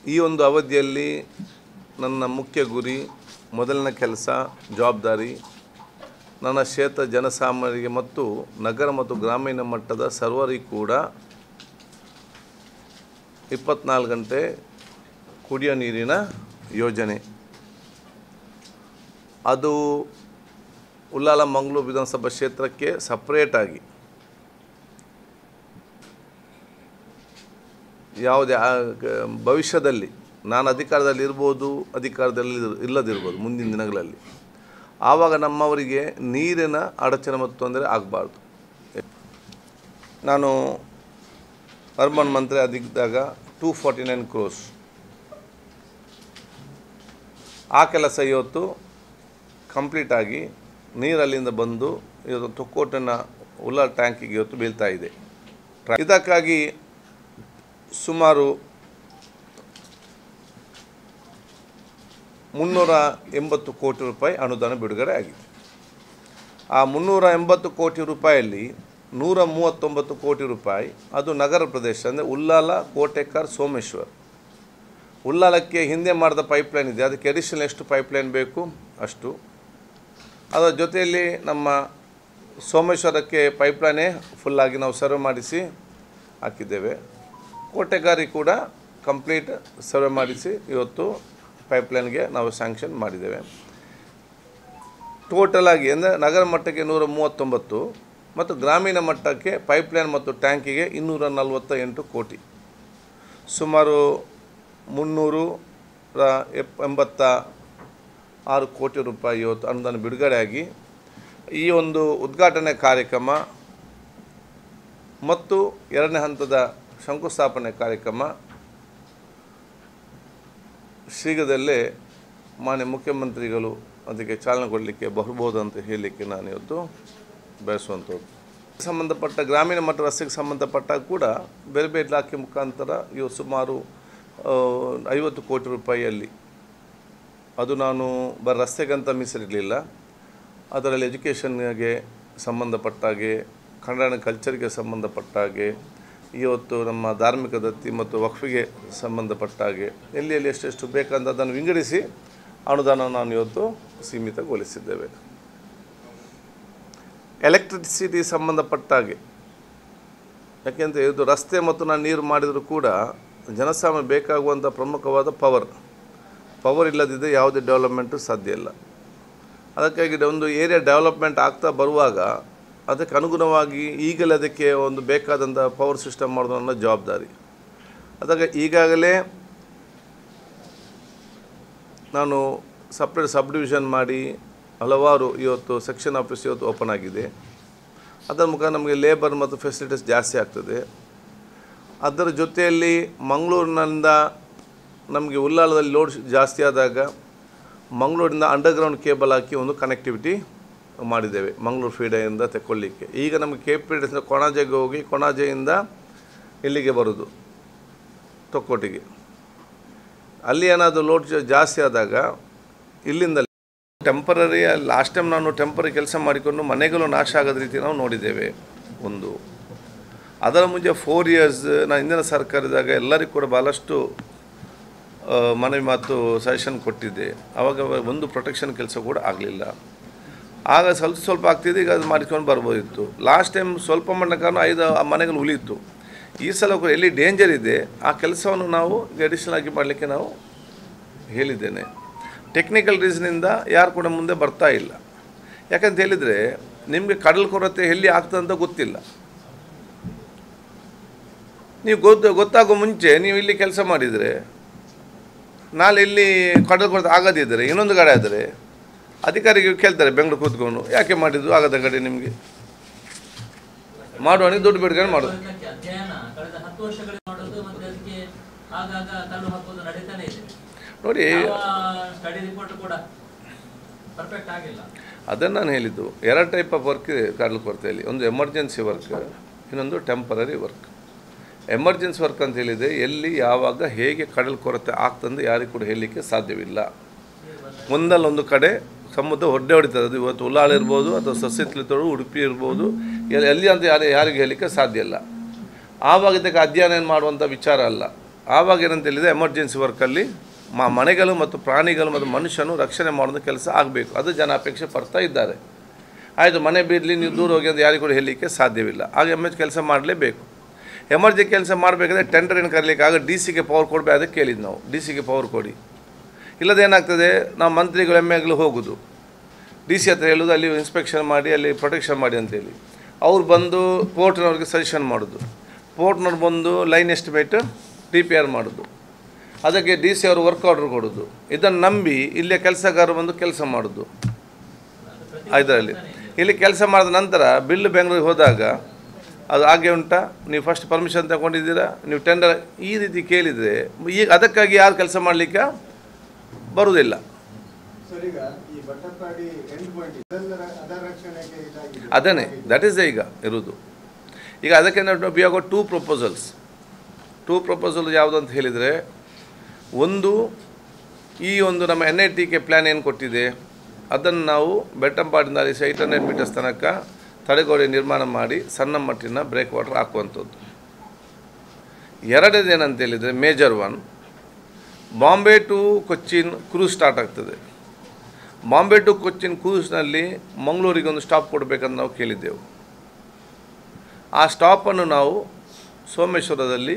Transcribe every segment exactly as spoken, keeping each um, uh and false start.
ಈ ಒಂದು ಅವಧಿಯಲ್ಲಿ ನನ್ನ ಮುಖ್ಯ ಗುರಿ, ಮೊದಲನೇ ಕೆಲಸ, ಜವಾಬ್ದಾರಿ ನನ್ನ ಕ್ಷೇತ್ರ ಜನಸಾಮಾನ್ಯರಿಗೆ ಮತ್ತು ನಗರ ಮತ್ತು ಗ್ರಾಮೀಣ ಮಟ್ಟದ ಸರ್ವರಿಗೂ ಕೂಡ ಇಪ್ಪತ್ನಾಲ್ಕು ಗಂಟೆ ಕುಡಿಯೋ ನೀರಿನ ಯೋಜನೆ. ಅದು ಉಳ್ಳಾಲ ಮಂಗಳೂರು ವಿಧಾನಸಭಾ ಕ್ಷೇತ್ರಕ್ಕೆ ಸಪ್ರೇಟಾಗಿ ಯಾವುದೇ ಭವಿಷ್ಯದಲ್ಲಿ ನಾನು ಅಧಿಕಾರದಲ್ಲಿ ಇರ್ಬೋದು, ಅಧಿಕಾರದಲ್ಲಿ ಇಲ್ಲದಿರ್ಬೋದು ಮುಂದಿನ ದಿನಗಳಲ್ಲಿ, ಆವಾಗ ನಮ್ಮವರಿಗೆ ನೀರಿನ ಅಡಚಣೆ ಮತ್ತು ತೊಂದರೆ ಆಗಬಾರ್ದು. ನಾನು ಅರ್ಬನ್ ಮಂತ್ರಿ ಆಗಿದ್ದಾಗ ಟೂ ಫಾರ್ಟಿ ನೈನ್ ಕ್ರೋಸ್ ಆ ಕೆಲಸ ಇವತ್ತು ಕಂಪ್ಲೀಟಾಗಿ ನೀರಲ್ಲಿಂದ ಬಂದು ಇವತ್ತು ತೊಕ್ಕೋಟಿನ ಉಳ್ಳಾಲ ಟ್ಯಾಂಕಿಗೆ ಇವತ್ತು ಬೀಳ್ತಾ ಇದೆ. ಇದಕ್ಕಾಗಿ ಸುಮಾರು ಮುನ್ನೂರ ಎಂಬತ್ತು ಕೋಟಿ ರೂಪಾಯಿ ಅನುದಾನ ಬಿಡುಗಡೆ ಆಗಿದೆ. ಆ ಮುನ್ನೂರ ಎಂಬತ್ತು ಕೋಟಿ ರೂಪಾಯಲ್ಲಿ ನೂರ ಮೂವತ್ತೊಂಬತ್ತು ಕೋಟಿ ರೂಪಾಯಿ ಅದು ನಗರ ಪ್ರದೇಶ, ಅಂದರೆ ಉಳ್ಳಾಲ, ಕೋಟೆಕಾರ್, ಸೋಮೇಶ್ವರ್. ಉಳ್ಳಾಲಕ್ಕೆ ಹಿಂದೆ ಮಾಡಿದ ಪೈಪ್ಲೈನ್ ಇದೆ, ಅದಕ್ಕೆ ಅಡಿಷನಲ್ ಎಷ್ಟು ಪೈಪ್ಲೈನ್ ಬೇಕು ಅಷ್ಟು. ಅದರ ಜೊತೆಯಲ್ಲಿ ನಮ್ಮ ಸೋಮೇಶ್ವರಕ್ಕೆ ಪೈಪ್ಲೈನೇ ಫುಲ್ಲಾಗಿ ನಾವು ಸರ್ವೆ ಮಾಡಿಸಿ ಹಾಕಿದ್ದೇವೆ. ಕೋಟೆಗಾರಿ ಕೂಡ ಕಂಪ್ಲೀಟ್ ಸರ್ವೆ ಮಾಡಿಸಿ ಇವತ್ತು ಪೈಪ್ಲೈನ್ಗೆ ನಾವು ಸ್ಯಾಂಕ್ಷನ್ ಮಾಡಿದ್ದೇವೆ. ಟೋಟಲಾಗಿ ಅಂದರೆ ನಗರ ಮಟ್ಟಕ್ಕೆ ನೂರ ಮೂವತ್ತೊಂಬತ್ತು ಮತ್ತು ಗ್ರಾಮೀಣ ಮಟ್ಟಕ್ಕೆ ಪೈಪ್ಲೈನ್ ಮತ್ತು ಟ್ಯಾಂಕಿಗೆ ಇನ್ನೂರ ನಲವತ್ತ ಎಂಟು ಕೋಟಿ, ಸುಮಾರು ಮುನ್ನೂರ ಎಪ್ ಎಂಬತ್ತ ಆರು ಕೋಟಿ ರೂಪಾಯಿ ಇವತ್ತು ಅನುದಾನ ಬಿಡುಗಡೆಯಾಗಿ ಈ ಒಂದು ಉದ್ಘಾಟನೆ ಕಾರ್ಯಕ್ರಮ ಮತ್ತು ಎರಡನೇ ಹಂತದ ಶಂಕುಸ್ಥಾಪನೆ ಕಾರ್ಯಕ್ರಮ ಶೀಘ್ರದಲ್ಲೇ ಮಾನ್ಯ ಮುಖ್ಯಮಂತ್ರಿಗಳು ಅದಕ್ಕೆ ಚಾಲನೆ ಕೊಡಲಿಕ್ಕೆ ಬರ್ಬೋದು ಅಂತ ಹೇಳಲಿಕ್ಕೆ ನಾನು ಇವತ್ತು ಬಯಸುವಂಥದ್ದು. ಸಂಬಂಧಪಟ್ಟ ಗ್ರಾಮೀಣ ಮತ್ತು ರಸ್ತೆಗೆ ಸಂಬಂಧಪಟ್ಟಾಗ ಕೂಡ ಬೇರೆ ಬೇರೆ ಇಲಾಖೆ ಮುಖಾಂತರ ಇವು ಸುಮಾರು ಐವತ್ತು ಕೋಟಿ ರೂಪಾಯಿಯಲ್ಲಿ, ಅದು ನಾನು ಬರ ರಸ್ತೆಗಂತ ಮೀಸಲಿರಲಿಲ್ಲ, ಅದರಲ್ಲಿ ಎಜುಕೇಷನ್ಗೆ ಸಂಬಂಧಪಟ್ಟಾಗೆ, ಕನ್ನಡ ಕಲ್ಚರ್ಗೆ ಸಂಬಂಧಪಟ್ಟಾಗೆ, ಇವತ್ತು ನಮ್ಮ ಧಾರ್ಮಿಕ ದತ್ತಿ ಮತ್ತು ವಕ್ಫಿಗೆ ಸಂಬಂಧಪಟ್ಟಾಗೆ ಎಲ್ಲಿ ಎಲ್ಲಿ ಎಷ್ಟೆಷ್ಟು ಬೇಕಂತ ಅದನ್ನು ವಿಂಗಡಿಸಿ ಅನುದಾನ ನಾನು ಇವತ್ತು ಸೀಮಿತಗೊಳಿಸಿದ್ದೇವೆ. ಎಲೆಕ್ಟ್ರಿಸಿಟಿ ಸಂಬಂಧಪಟ್ಟಾಗೆ, ಯಾಕೆಂದರೆ ಇದು ರಸ್ತೆ ಮತ್ತು ನಾನು ನೀರು ಮಾಡಿದರೂ ಕೂಡ ಜನಸಾಮಾನ್ಯ ಬೇಕಾಗುವಂಥ ಪ್ರಮುಖವಾದ ಪವರ್ ಪವರ್ ಇಲ್ಲದಿದ್ದರೆ ಯಾವುದೇ ಡೆವಲಪ್ಮೆಂಟು ಸಾಧ್ಯ ಇಲ್ಲ. ಅದಕ್ಕಾಗಿ ಒಂದು ಏರಿಯಾ ಡೆವಲಪ್ಮೆಂಟ್ ಆಗ್ತಾ ಬರುವಾಗ ಅದಕ್ಕೆ ಅನುಗುಣವಾಗಿ ಈಗಲೇ ಅದಕ್ಕೆ ಒಂದು ಬೇಕಾದಂಥ ಪವರ್ ಸಿಸ್ಟಮ್ ಮಾಡೋದು ನನ್ನ ಜವಾಬ್ದಾರಿ. ಅದಕ್ಕೆ ಈಗಾಗಲೇ ನಾನು ಸಪ್ರೇಟ್ ಸಬ್ ಡಿವಿಷನ್ ಮಾಡಿ ಹಲವಾರು ಇವತ್ತು ಸೆಕ್ಷನ್ ಆಫೀಸ್ ಇವತ್ತು ಓಪನ್ ಆಗಿದೆ. ಅದರ ಮುಖಾಂತರ ನಮಗೆ ಲೇಬರ್ ಮತ್ತು ಫೆಸಿಲಿಟೀಸ್ ಜಾಸ್ತಿ ಆಗ್ತದೆ. ಅದರ ಜೊತೆಯಲ್ಲಿ ಮಂಗಳೂರಿನಿಂದ ನಮಗೆ ಉಳ್ಳಾಲದಲ್ಲಿ ಲೋಡ್ ಜಾಸ್ತಿ ಆದಾಗ ಮಂಗಳೂರಿಂದ ಅಂಡರ್ಗ್ರೌಂಡ್ ಕೇಬಲ್ ಹಾಕಿ ಒಂದು ಕನೆಕ್ಟಿವಿಟಿ ಮಾಡಿದ್ದೇವೆ ಮಂಗಳೂರು ಫೀಡೆಯಿಂದ ತೆಕ್ಕೊಳ್ಳಿಕ್ಕೆ. ಈಗ ನಮಗೆ ಕೆ ಪಿ ಡಿಯಿಂದ ಕೊಣಾಜೆಗೆ ಹೋಗಿ ಕೊಣಾಜೆಯಿಂದ ಇಲ್ಲಿಗೆ ಬರೋದು ತೊಕ್ಕೋಟಿಗೆ. ಅಲ್ಲಿ ಏನಾದರೂ ಲೋಡ್ ಜಾಸ್ತಿ ಆದಾಗ ಇಲ್ಲಿಂದ ಟೆಂಪರರಿ, ಲಾಸ್ಟ್ ಟೈಮ್ ನಾನು ಟೆಂಪರರಿ ಕೆಲಸ ಮಾಡಿಕೊಂಡು ಮನೆಗಳು ನಾಶ ಆಗೋದ ರೀತಿ ನಾವು ನೋಡಿದ್ದೇವೆ ಒಂದು. ಅದರ ಮುಂಚೆ ಫೋರ್ ಇಯರ್ಸ್ ನಾನು ಹಿಂದಿನ ಸರ್ಕಾರದಾಗ ಎಲ್ಲರಿಗೂ ಕೂಡ ಭಾಳಷ್ಟು ಮನವಿ ಮಾತು ಸಜೆಷನ್ ಕೊಟ್ಟಿದ್ದೆ. ಆವಾಗ ಒಂದು ಪ್ರೊಟೆಕ್ಷನ್ ಕೆಲಸ ಕೂಡ ಆಗಲಿಲ್ಲ. ಆಗ ಸ್ವಲ್ಪ ಸ್ವಲ್ಪ ಆಗ್ತಿದೆ, ಈಗ ಅದು ಮಾಡಿಕೊಂಡು ಬರ್ಬೋದಿತ್ತು. ಲಾಸ್ಟ್ ಟೈಮ್ ಸ್ವಲ್ಪ ಮಟ್ಟ ಕಾರಣ ಐದು ಮನೆಗಳು ಉಳಿಯಿತು. ಈ ಸಲ ಎಲ್ಲಿ ಡೇಂಜರ್ ಇದೆ ಆ ಕೆಲಸವನ್ನು ನಾವು ಅಡಿಷನಲ್ ಆಗಿ ಮಾಡಲಿಕ್ಕೆ ನಾವು ಹೇಳಿದ್ದೇನೆ. ಟೆಕ್ನಿಕಲ್ ರೀಸನಿಂದ ಯಾರು ಕೂಡ ಮುಂದೆ ಬರ್ತಾ ಇಲ್ಲ. ಯಾಕಂತ ಹೇಳಿದರೆ ನಿಮಗೆ ಕಡಲ ಕೊರತೆ ಎಲ್ಲಿ ಆಗ್ತದೆ ಅಂತ ಗೊತ್ತಿಲ್ಲ. ನೀವು ಗೊತ್ತು ಗೊತ್ತಾಗೋ ಮುಂಚೆ ನೀವು ಇಲ್ಲಿ ಕೆಲಸ ಮಾಡಿದರೆ ನಾಳೆ ಇಲ್ಲಿ ಕಡಲ ಕೊರತೆ ಆಗೋದಿದ್ದರೆ ಇನ್ನೊಂದು ಕಡೆ ಆದರೆ ಅಧಿಕಾರಿಗೆ ಕೇಳ್ತಾರೆ ಬೆಂಗಳೂರು ಕೂತ್ಕೊಂಡು, ಯಾಕೆ ಮಾಡಿದ್ದು ಆಗದ ಕಡೆ ನಿಮಗೆ ಮಾಡುವಾണെങ്കിൽ ದುಡ್ಡು ಬಿಡುಗಡೆ ಮಾಡೋದು. ನೋಡಿ, ಅದನ್ನು ನಾನು ಹೇಳಿದ್ದು ಎರಡು ಟೈಪ್ ಆಫ್ ವರ್ಕ್ ಇದೆ ಕಡಲ ಕೊರತೆಯಲ್ಲಿ. ಒಂದು ಎಮರ್ಜೆನ್ಸಿ ವರ್ಕ್, ಇನ್ನೊಂದು ಟೆಂಪರರಿ ವರ್ಕ್. ಎಮರ್ಜೆನ್ಸಿ ವರ್ಕ್ ಅಂತ ಹೇಳಿದರೆ ಎಲ್ಲಿ ಯಾವಾಗ ಹೇಗೆ ಕಡಲ ಕೊರತೆ ಆಗ್ತಂದು ಯಾರಿಗೂ ಕೂಡ ಹೇಳಲಿಕ್ಕೆ ಸಾಧ್ಯವಿಲ್ಲ. ಒಂದಲ್ಲೊಂದು ಕಡೆ ಸಮುದ್ರ ಹೊಡ್ಡೆ ಹೊಡಿತದೆ. ಅದು ಇವತ್ತು ಉಳ್ಳಾಳ ಇರ್ಬೋದು ಅಥವಾ ಸಸ್ಯತ್ಲಿತೋಡು ಉಡುಪಿ ಇರ್ಬೋದು, ಎಲ್ಲಿ ಅಂತ ಯಾರು ಯಾರಿಗೆ ಹೇಳಲಿಕ್ಕೆ ಸಾಧ್ಯ ಇಲ್ಲ. ಆವಾಗ ಇದಕ್ಕೆ ಅಧ್ಯಯನ ಮಾಡುವಂಥ ವಿಚಾರ ಅಲ್ಲ. ಆವಾಗ ಏನಂತ ಹೇಳಿದರೆ ಎಮರ್ಜೆನ್ಸಿ ವರ್ಕಲ್ಲಿ ಮ ಮನೆಗಳು ಮತ್ತು ಪ್ರಾಣಿಗಳು ಮತ್ತು ಮನುಷ್ಯನು ರಕ್ಷಣೆ ಮಾಡೋದು ಕೆಲಸ ಆಗಬೇಕು, ಅದು ಜನ ಅಪೇಕ್ಷೆ ಪಡ್ತಾ ಇದ್ದಾರೆ. ಆಯಿತು, ಮನೆ ಬಿಡಲಿ, ನೀವು ದೂರ ಹೋಗಿ ಅಂತ ಯಾರಿಗೂ ಕೂಡ ಹೇಳಲಿಕ್ಕೆ ಸಾಧ್ಯವಿಲ್ಲ. ಆಗ ಎಮರ್ಜೆನ್ಸಿ ಕೆಲಸ ಮಾಡಲೇಬೇಕು. ಎಮರ್ಜೆನ್ಸಿ ಕೆಲಸ ಮಾಡಬೇಕಾದ್ರೆ ಟೆಂಡರ್ ಏನು ಕರೀಲಿಕ್ಕೆ ಆಗ ಡಿ ಸಿಗೆ ಪವರ್ ಕೊಡಬೇಕು. ಅದಕ್ಕೆ ಕೇಳಿದ್ದು ನಾವು, ಡಿ ಸಿಗೆ ಪವರ್ ಕೊಡಿ. ಇಲ್ಲದೇನಾಗ್ತದೆ, ನಾವು ಮಂತ್ರಿಗಳು ಎಮ್ ಎಗಳು ಹೋಗೋದು ಡಿ ಸಿ ಹತ್ರ ಹೇಳೋದು, ಅಲ್ಲಿ ಇನ್ಸ್ಪೆಕ್ಷನ್ ಮಾಡಿ ಅಲ್ಲಿ ಪ್ರೊಟೆಕ್ಷನ್ ಮಾಡಿ ಅಂತೇಳಿ. ಅವ್ರು ಬಂದು ಪೋರ್ಟ್ನವ್ರಿಗೆ ಸಜೆಷನ್ ಮಾಡೋದು, ಪೋರ್ಟ್ನವ್ರು ಬಂದು line estimate D P R ಮಾಡೋದು, ಅದಕ್ಕೆ ಡಿ ಸಿ ಅವರು ವರ್ಕ್ ಆರ್ಡರ್ ಕೊಡೋದು. ಇದನ್ನು ನಂಬಿ ಇಲ್ಲೇ ಕೆಲಸಗಾರರು ಬಂದು ಕೆಲಸ ಮಾಡೋದು. ಇದರಲ್ಲಿ ಇಲ್ಲಿ ಕೆಲಸ ಮಾಡಿದ ನಂತರ ಬಿಲ್ ಬೆಂಗಳೂರಿಗೆ ಹೋದಾಗ ಅದು ಹಾಗೆ ಉಂಟಾ, ನೀವು ಫಸ್ಟ್ ಪರ್ಮಿಷನ್ ತಗೊಂಡಿದ್ದೀರಾ, ನೀವು ಟೆಂಡರ್ ಈ ರೀತಿ ಕೇಳಿದರೆ ಈಗ ಅದಕ್ಕಾಗಿ ಯಾರು ಕೆಲಸ ಮಾಡಲಿಕ್ಕೆ ಬರುವುದಿಲ್ಲ. ಅದನ್ನೇ ದಟ್ ಈಸ್ ಈಗ ಇರೋದು. ಈಗ ಅದಕ್ಕೆ ನಾವು we have got two proposals. Two proposal ಯಾವುದು ಅಂತ ಹೇಳಿದರೆ, ಒಂದು ಈ ಒಂದು ನಮ್ಮ N I T K plan ಏನು ಕೊಟ್ಟಿದೆ ಅದನ್ನು ನಾವು ಬೆಟ್ಟಂಪಾಡಿಂದ ಏಯ್ಟ್ ಹಂಡ್ರೆಡ್ ಮೀಟರ್ಸ್ ತನಕ ತಡೆಗೋಡೆ ನಿರ್ಮಾಣ ಮಾಡಿ ಸಣ್ಣ ಮಟ್ಟಿನ ಬ್ರೇಕ್ ವಾಟರ್ ಹಾಕುವಂಥದ್ದು. ಎರಡನೇದು ಏನಂತ ಹೇಳಿದರೆ, major one, Bombay to Cochin cruise start ಆಗ್ತದೆ. ಬಾಂಬೆ ಟು ಕೊಚ್ಚಿನ್ ಕ್ರೂಸ್ನಲ್ಲಿ ಮಂಗಳೂರಿಗೆ ಒಂದು ಸ್ಟಾಪ್ ಕೊಡಬೇಕಂತ ನಾವು ಕೇಳಿದ್ದೆವು. ಆ ಸ್ಟಾಪನ್ನು ನಾವು ಸೋಮೇಶ್ವರದಲ್ಲಿ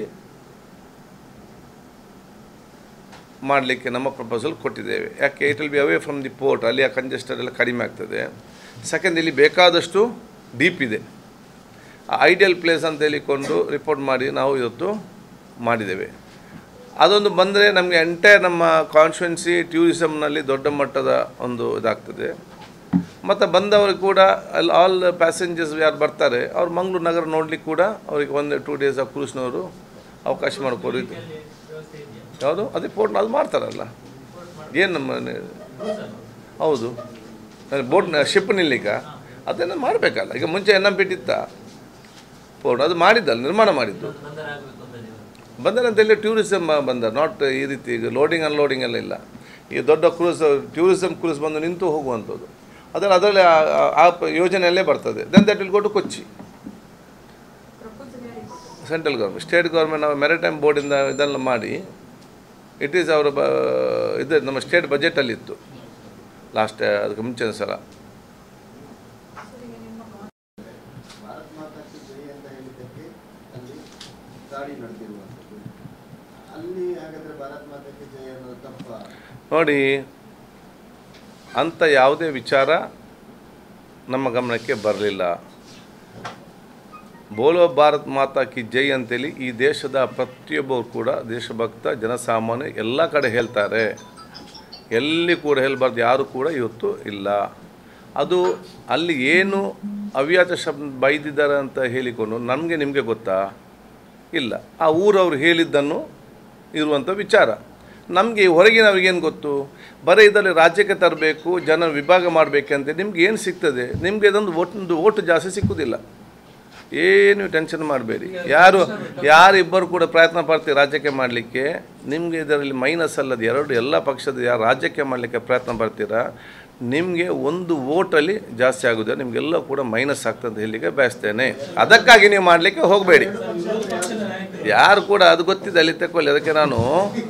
ಮಾಡಲಿಕ್ಕೆ ನಮ್ಮ ಪ್ರಪೋಸಲ್ ಕೊಟ್ಟಿದ್ದೇವೆ. ಯಾಕೆ, it will be away from the port, ಅಲ್ಲಿ ಆ ಕಂಜೆಸ್ಟೆಡ್ ಎಲ್ಲ ಕಡಿಮೆ ಆಗ್ತದೆ. ಸೆಕೆಂಡ್, ಇಲ್ಲಿ ಬೇಕಾದಷ್ಟು ಡೀಪ್ ಇದೆ, ಆ ಐಡಿಯಲ್ ಪ್ಲೇಸ್ ಅಂತ ಹೇಳಿಕೊಂಡು ರಿಪೋರ್ಟ್ ಮಾಡಿ ನಾವು ಇವತ್ತು ಮಾಡಿದ್ದೇವೆ. ಅದೊಂದು ಬಂದರೆ ನಮಗೆ ಎಂಟೈರ್ ನಮ್ಮ ಕಾನ್ಸ್ಟಿಟ್ಯುನ್ಸಿ ಟೂರಿಸಮ್ನಲ್ಲಿ ದೊಡ್ಡ ಮಟ್ಟದ ಒಂದು ಇದಾಗ್ತದೆ. ಮತ್ತು ಬಂದವ್ರಿಗೆ ಕೂಡ ಅಲ್ಲಿ ಆಲ್ ಪ್ಯಾಸೆಂಜರ್ಸ್ ಯಾರು ಬರ್ತಾರೆ ಅವ್ರು ಮಂಗಳೂರು ನಗರ ನೋಡ್ಲಿಕ್ಕೆ ಕೂಡ ಅವ್ರಿಗೆ ಒಂದು ಟೂ ಡೇಸ್ ಆ ಕ್ರೂಸ್ನವರು ಅವಕಾಶ ಮಾಡ್ಕೋರು. ಯಾವುದು ಅದೇ ಪೋರ್ಟ್ನ ಅದು ಮಾಡ್ತಾರಲ್ಲ, ಏನು ನಮ್ಮ ಹೌದು ಬೋಟ್ ಶಿಪ್ ನಿಲ್ಲಿಕ ಅದನ್ನು ಮಾಡಬೇಕಲ್ಲ. ಈಗ ಮುಂಚೆ ಎನ್ ಎಂ ಪಿ ಇತ್ತ ಪೋರ್ಟ್, ಅದು ಮಾಡಿದ್ದಲ್ಲ, ನಿರ್ಮಾಣ ಮಾಡಿದ್ದು ಬಂದರ್ ಅಂತೇಳಿ ಟೂರಿಸಮ್ ಬಂದರ್, ನಾಟ್ ಈ ರೀತಿ ಈಗ ಲೋಡಿಂಗ್ ಅನ್ಲೋಡಿಂಗ್ ಎಲ್ಲ ಇಲ್ಲ. ಈ ದೊಡ್ಡ ಕ್ರೂಸ್ ಟೂರಿಸಮ್ ಕ್ರೂಸ್ ಬಂದು ನಿಂತು ಹೋಗುವಂಥದ್ದು ಅದರಲ್ಲಿ ಅದರಲ್ಲಿ ಆ ಯೋಜನೆಯಲ್ಲೇ ಬರ್ತದೆ. Then that will go to Kochi. Central government, state government ನಾವು ಮೆರಿಟೈಮ್ ಬೋರ್ಡಿಂದ ಇದೆಲ್ಲ ಮಾಡಿ ಇಟ್ ಈಸ್ ಅವರ ಬ ಇದು ನಮ್ಮ ಸ್ಟೇಟ್ ಬಜೆಟಲ್ಲಿತ್ತು ಲಾಸ್ಟ್ ಅದಕ್ಕೆ ಮುಂಚಿನ ಸಲ. ನೋಡಿ, ಅಂಥ ಯಾವುದೇ ವಿಚಾರ ನಮ್ಮ ಗಮನಕ್ಕೆ ಬರಲಿಲ್ಲ. ಬೋಲೋ ಭಾರತ್ ಮಾತಾ ಕಿ ಜೈ ಅಂತೇಳಿ ಈ ದೇಶದ ಪ್ರತಿಯೊಬ್ಬರು ಕೂಡ ದೇಶಭಕ್ತ ಜನಸಾಮಾನ್ಯ ಎಲ್ಲ ಕಡೆ ಹೇಳ್ತಾರೆ. ಎಲ್ಲಿ ಕೂಡ ಹೇಳಬಾರ್ದು ಯಾರು ಕೂಡ ಇವತ್ತು ಇಲ್ಲ. ಅದು ಅಲ್ಲಿ ಏನು ಅವ್ಯಾಚ ಶಬ್ದ ಬೈದಿದ್ದಾರೆ ಅಂತ ಹೇಳಿಕೊಂಡು ನಮಗೆ ನಿಮಗೆ ಗೊತ್ತಾ ಇಲ್ಲ. ಆ ಊರವ್ರು ಹೇಳಿದ್ದನ್ನು ಇರುವಂಥ ವಿಚಾರ ನಮಗೆ ಹೊರಗಿನವ್ರಿಗೇನು ಗೊತ್ತು. ಬರೀ ಇದರಲ್ಲಿ ರಾಜ್ಯಕ್ಕೆ ತರಬೇಕು, ಜನ ವಿಭಾಗ ಮಾಡಬೇಕಂತ ನಿಮ್ಗೆ ಏನು ಸಿಗ್ತದೆ? ನಿಮಗೆ ಇದೊಂದು ಒಂದು ಓಟು ಜಾಸ್ತಿ ಸಿಕ್ಕುವುದಿಲ್ಲ. ಏನು ಟೆನ್ಷನ್ ಮಾಡಬೇಡಿ. ಯಾರು ಯಾರಿಬ್ಬರು ಕೂಡ ಪ್ರಯತ್ನ ಪಡ್ತೀವಿ ರಾಜ್ಯಕ್ಕೆ ಮಾಡಲಿಕ್ಕೆ, ನಿಮಗೆ ಇದರಲ್ಲಿ ಮೈನಸ್ ಅಲ್ಲದು ಎರಡು ಎಲ್ಲ ಪಕ್ಷದ ಯಾರು ರಾಜ್ಯಕ್ಕೆ ಮಾಡಲಿಕ್ಕೆ ಪ್ರಯತ್ನ ಪಡ್ತೀರಾ ನಿಮಗೆ ಒಂದು ಓಟಲ್ಲಿ ಜಾಸ್ತಿ ಆಗೋದು, ನಿಮಗೆಲ್ಲ ಕೂಡ ಮೈನಸ್ ಆಗ್ತದೆ ಅಂತ ಹೇಳಲಿಕ್ಕೆ ಬಯಸ್ತೇನೆ. ಅದಕ್ಕಾಗಿ ನೀವು ಮಾಡಲಿಕ್ಕೆ ಹೋಗಬೇಡಿ. ಯಾರು ಕೂಡ ಅದು ಗೊತ್ತಿದೆ ಅಲ್ಲಿ ತಗೊಳ್ಳಿ. ಅದಕ್ಕೆ ನಾನು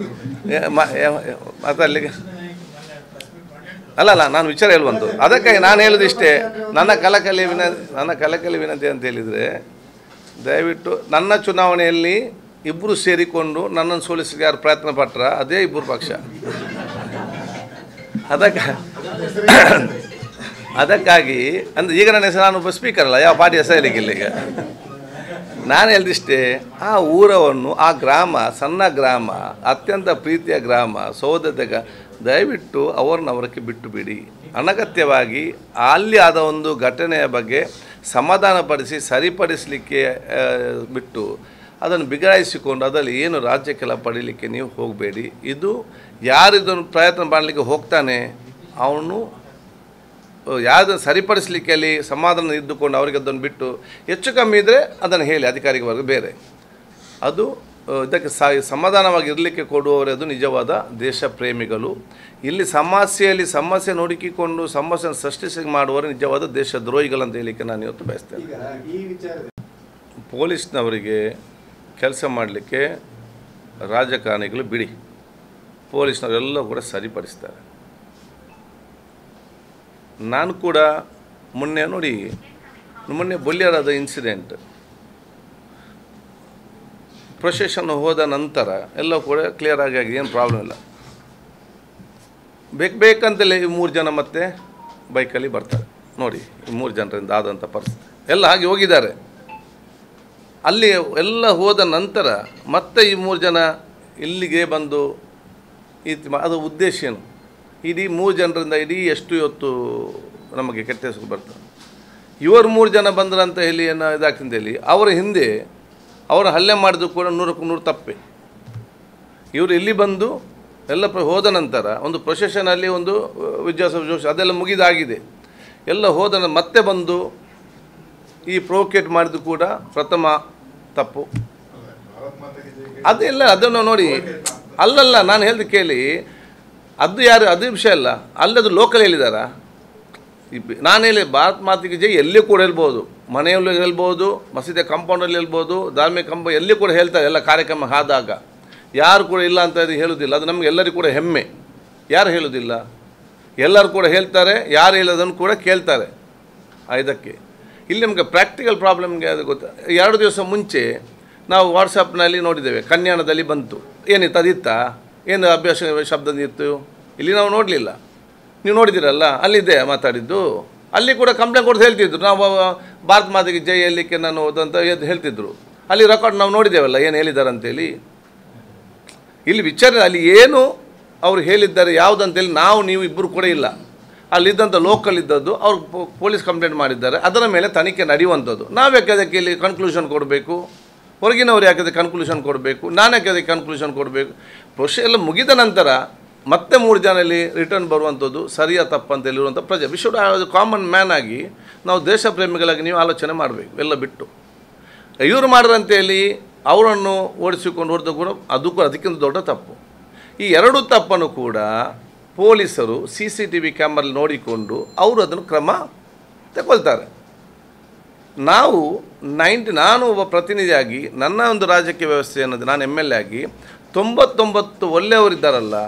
ಮತ್ತು ಅಲ್ಲಿಗೆ ಅಲ್ಲ ಅಲ್ಲ ನಾನು ವಿಚಾರ ಹೇಳುವಂಥದ್ದು. ಅದಕ್ಕಾಗಿ ನಾನು ಹೇಳೋದು ಇಷ್ಟೇ, ನನ್ನ ಕಲಕಲಿ ವಿನ ನನ್ನ ಕಲಕಲಿ ವಿನಂತಿ ಅಂತ ಹೇಳಿದರೆ, ದಯವಿಟ್ಟು ನನ್ನ ಚುನಾವಣೆಯಲ್ಲಿ ಇಬ್ಬರು ಸೇರಿಕೊಂಡು ನನ್ನನ್ನು ಸೋಲಿಸಲಿಕ್ಕೆ ಯಾರು ಪ್ರಯತ್ನ ಪಟ್ರ ಅದೇ ಇಬ್ಬರು ಪಕ್ಷ. ಅದಕ್ಕೆ ಅದಕ್ಕಾಗಿ ಅಂದರೆ ಈಗ ನನ್ನ ಹೆಸರು ನಾನು ಒಬ್ಬ ಸ್ಪೀಕರ್ ಅಲ್ಲ, ಯಾವ ಪಾರ್ಟಿ ಹೆಸರು ಹೇಳಿಕ್ಕಿಲ್ಲ. ಈಗ ನಾನು ಹೇಳಿದಿಷ್ಟೇ, ಆ ಊರವನ್ನು ಆ ಗ್ರಾಮ ಸಣ್ಣ ಗ್ರಾಮ ಅತ್ಯಂತ ಪ್ರೀತಿಯ ಗ್ರಾಮ ಸೋದತೆಗ ದಯವಿಟ್ಟು ಅವ್ರನ್ನ ಅವರಕ್ಕೆ ಬಿಟ್ಟು ಬಿಡಿ. ಅನಗತ್ಯವಾಗಿ ಅಲ್ಲಿ ಆದ ಒಂದು ಘಟನೆಯ ಬಗ್ಗೆ ಸಮಾಧಾನಪಡಿಸಿ ಸರಿಪಡಿಸಲಿಕ್ಕೆ ಬಿಟ್ಟು ಅದನ್ನು ಬಿಗಡಾಯಿಸಿಕೊಂಡು ಅದರಲ್ಲಿ ಏನು ರಾಜ್ಯಕ್ಕೆಲ್ಲ ಪಡೀಲಿಕ್ಕೆ ನೀವು ಹೋಗಬೇಡಿ. ಇದು ಯಾರಿದನ್ನು ಪ್ರಯತ್ನ ಮಾಡಲಿಕ್ಕೆ ಹೋಗ್ತಾನೆ ಅವನು ಯಾವುದನ್ನು ಸರಿಪಡಿಸಲಿಕ್ಕೆ ಅಲ್ಲಿ ಸಮಾಧಾನ ಇದ್ದುಕೊಂಡು ಅವರಿಗೆ ಅದನ್ನು ಬಿಟ್ಟು ಹೆಚ್ಚು ಕಮ್ಮಿ ಇದ್ದರೆ ಅದನ್ನು ಹೇಳಿ ಅಧಿಕಾರಿಗಳಿಗೆ ಬೇರೆ. ಅದು ಇದಕ್ಕೆ ಸಮಾಧಾನವಾಗಿ ಇರಲಿಕ್ಕೆ ಕೊಡುವವರೇ ಅದು ನಿಜವಾದ ದೇಶ ಪ್ರೇಮಿಗಳು. ಇಲ್ಲಿ ಸಮಸ್ಯೆಯಲ್ಲಿ ಸಮಸ್ಯೆ ನೋಡಿಕೊಂಡು ಸಮಸ್ಯೆಯನ್ನು ಸೃಷ್ಟಿಸಿ ಮಾಡುವವರೇ ನಿಜವಾದ ದೇಶ ದ್ರೋಹಿಗಳಂತ ಹೇಳಲಿಕ್ಕೆ ನಾನು ಇವತ್ತು ಬಯಸ್ತೇನೆ. ಪೊಲೀಸ್ನವರಿಗೆ ಕೆಲಸ ಮಾಡಲಿಕ್ಕೆ ರಾಜಕಾರಣಿಗಳು ಬಿಡಿ, ಪೊಲೀಸ್ನವರೆಲ್ಲ ಕೂಡ ಸರಿಪಡಿಸ್ತಾರೆ. ನಾನು ಕೂಡ ಮೊನ್ನೆ ನೋಡಿ, ಮೊನ್ನೆ ಬೊಲ್ಯಾರದ ಇನ್ಸಿಡೆಂಟ್, ಪ್ರೊಸೆಷನ್ ಹೋದ ನಂತರ ಎಲ್ಲ ಕೂಡ ಕ್ಲಿಯರ್ ಆಗಿ ಆಗಿದೆ, ಏನು ಪ್ರಾಬ್ಲಮ್ ಇಲ್ಲ. ಬೇಕು ಬೇಕಂತಲೇ ಈ ಮೂರು ಜನ ಮತ್ತೆ ಬೈಕಲ್ಲಿ ಬರ್ತಾರೆ ನೋಡಿ, ಈ ಮೂರು ಜನರಿಂದ ಆದಂಥ ಪರಿಸ್ಥಿತಿ ಎಲ್ಲ ಹಾಗೆ ಹೋಗಿದ್ದಾರೆ. ಅಲ್ಲಿ ಎಲ್ಲ ಹೋದ ನಂತರ ಮತ್ತೆ ಈ ಮೂರು ಜನ ಇಲ್ಲಿಗೆ ಬಂದು ಇದು ಅದು ಉದ್ದೇಶ ಏನು? ಇಡೀ ಮೂರು ಜನರಿಂದ ಇಡೀ ಎಷ್ಟು ಇವತ್ತು ನಮಗೆ ಕೆಟ್ಟ ಹೆಸರು ಬರ್ತದೆ. ಇವರು ಮೂರು ಜನ ಬಂದ್ರಂತ ಹೇಳಿ ಏನೋ ಇದಾಗ್ತಂತ ಹೇಳಿ ಅವರ ಹಿಂದೆ ಅವರು ಹಲ್ಲೆ ಮಾಡಿದ್ರು ಕೂಡ ನೂರಕ್ಕೂ ನೂರು ತಪ್ಪೆ. ಇವರು ಇಲ್ಲಿ ಬಂದು ಎಲ್ಲ ಪ್ರ ಹೋದ ನಂತರ ಒಂದು ಪ್ರೊಸೆಷನಲ್ಲಿ ಒಂದು ವಿದ್ಯಾಸ ಜೋಶ್ ಅದೆಲ್ಲ ಮುಗಿದಾಗಿದೆ, ಎಲ್ಲ ಹೋದ ಮತ್ತೆ ಬಂದು ಈ ಪ್ರೊವೋಕೇಟ್ ಮಾಡಿದ್ದು ಕೂಡ ಪ್ರಥಮ ತಪ್ಪು. ಅದೆಲ್ಲ ಅದನ್ನು ನೋಡಿ, ಅಲ್ಲಲ್ಲ ನಾನು ಹೇಳಿದ ಕೇಳಿ, ಅದು ಯಾರು ಅದು ವಿಷಯ ಅಲ್ಲ, ಅಲ್ಲದು ಲೋಕಲ್ ಹೇಳಿದಾರ. ನಾನು ಹೇಳಿ ಭಾರತ್ ಮಾತಿಗೆ ಜೈ ಎಲ್ಲಿ ಕೂಡ ಹೇಳ್ಬೋದು, ಮನೆಯಲ್ಲೂ ಹೇಳ್ಬೋದು, ಮಸೀದಿ ಕಾಂಪೌಂಡಲ್ಲಿ ಹೇಳ್ಬೋದು, ಧಾರ್ಮಿಕ ಕಂಪ ಎಲ್ಲಿ ಕೂಡ ಹೇಳ್ತಾರೆ. ಎಲ್ಲ ಕಾರ್ಯಕ್ರಮ ಆದಾಗ ಯಾರು ಕೂಡ ಇಲ್ಲ ಅಂತ ಹೇಳೋದಿಲ್ಲ, ಅದು ನಮಗೆ ಎಲ್ಲರಿಗೂ ಕೂಡ ಹೆಮ್ಮೆ. ಯಾರು ಹೇಳೋದಿಲ್ಲ, ಎಲ್ಲರೂ ಕೂಡ ಹೇಳ್ತಾರೆ, ಯಾರು ಹೇಳೋದನ್ನು ಕೂಡ ಕೇಳ್ತಾರೆ. ಇದಕ್ಕೆ ಇಲ್ಲಿ ನಮಗೆ ಪ್ರಾಕ್ಟಿಕಲ್ ಪ್ರಾಬ್ಲಮ್ಗೆ ಅದು ಗೊತ್ತಾ. ಎರಡು ದಿವಸ ಮುಂಚೆ ನಾವು ವಾಟ್ಸಪ್ನಲ್ಲಿ ನೋಡಿದ್ದೇವೆ, ಕನ್ಯಾಣದಲ್ಲಿ ಬಂತು, ಏನಿತ್ತು ಅದಿತ್ತಾ, ಏನು ಅಭ್ಯಾಸ ಶಬ್ದ ಇತ್ತು, ಇಲ್ಲಿ ನಾವು ನೋಡಲಿಲ್ಲ. ನೀವು ನೋಡಿದ್ದೀರಲ್ಲ, ಅಲ್ಲಿದೆ ಮಾತಾಡಿದ್ದು, ಅಲ್ಲಿ ಕೂಡ ಕಂಪ್ಲೇಂಟ್ ಕೊಟ್ಟು ಹೇಳ್ತಿದ್ರು, ನಾವು ಭಾರತ್ ಮಾತೆಗೆ ಜೈ ಹೇಳಲಿಕ್ಕೆ ನಾನು ಹೋದಂತ ಹೇಳ್ತಿದ್ರು. ಅಲ್ಲಿ ರೆಕಾರ್ಡ್ ನಾವು ನೋಡಿದ್ದೇವಲ್ಲ ಏನು ಹೇಳಿದ್ದಾರೆ ಅಂತೇಳಿ. ಇಲ್ಲಿ ವಿಚಾರ ಅಲ್ಲಿ ಏನು ಅವ್ರು ಹೇಳಿದ್ದಾರೆ ಯಾವುದಂತೇಳಿ ನಾವು ನೀವು ಇಬ್ಬರು ಕೂಡ ಇಲ್ಲ, ಅಲ್ಲಿದ್ದಂಥ ಲೋಕಲ್ ಇದ್ದದ್ದು ಅವ್ರು ಪೊಲೀಸ್ ಕಂಪ್ಲೇಂಟ್ ಮಾಡಿದ್ದಾರೆ, ಅದರ ಮೇಲೆ ತನಿಖೆ ನಡೆಯುವಂಥದ್ದು. ನಾವು ಯಾಕೆ ಅದಕ್ಕೆ ಇಲ್ಲಿ ಕನ್ಕ್ಲೂಷನ್ ಕೊಡಬೇಕು? ಹೊರಗಿನವ್ರು ಯಾಕೆ ಕನ್ಕ್ಲೂಷನ್ ಕೊಡಬೇಕು? ನಾನು ಯಾಕೆ ಅದಕ್ಕೆ ಕನ್ಕ್ಲೂಷನ್ ಕೊಡಬೇಕು? ಪ್ರೊಸೆ ಎಲ್ಲ ಮುಗಿದ ನಂತರ ಮತ್ತೆ ಮೂರು ಜನ ಇಲ್ಲಿ ರಿಟರ್ನ್ ಬರುವಂಥದ್ದು ಸರಿಯಾ ತಪ್ಪಂತ ಹೇಳಿರುವಂಥ ಪ್ರಜೆ ವಿ ಶುಡ್ ಕಾಮನ್ ಮ್ಯಾನ್ ಆಗಿ ನಾವು ದೇಶ ಪ್ರೇಮಿಗಳಾಗಿ ನೀವು ಆಲೋಚನೆ ಮಾಡಬೇಕು. ಎಲ್ಲ ಬಿಟ್ಟು ಇವರು ಮಾಡ್ರಂತೇಳಿ ಅವರನ್ನು ಓಡಿಸಿಕೊಂಡು ಹೊರತು ಕೂಡ ಅದು ಕೂಡ ಅದಕ್ಕಿಂತ ದೊಡ್ಡ ತಪ್ಪು. ಈ ಎರಡು ತಪ್ಪನ್ನು ಕೂಡ ಪೊಲೀಸರು ಸಿ ಸಿ ಟಿ ವಿ ಕ್ಯಾಮರಲ್ಲಿ ನೋಡಿಕೊಂಡು ಅವರು ಅದನ್ನು ಕ್ರಮ ತಗೊಳ್ತಾರೆ. ನಾವು ನೈಂಟಿ ನಾನು ಒಬ್ಬ ಪ್ರತಿನಿಧಿಯಾಗಿ ನನ್ನ ಒಂದು ರಾಜಕೀಯ ವ್ಯವಸ್ಥೆ ಅನ್ನೋದು ನಾನು ಎಮ್ ಎಲ್ ಎ ಆಗಿ ತೊಂಬತ್ತೊಂಬತ್ತು ಒಳ್ಳೆಯವರಿದ್ದಾರಲ್ಲ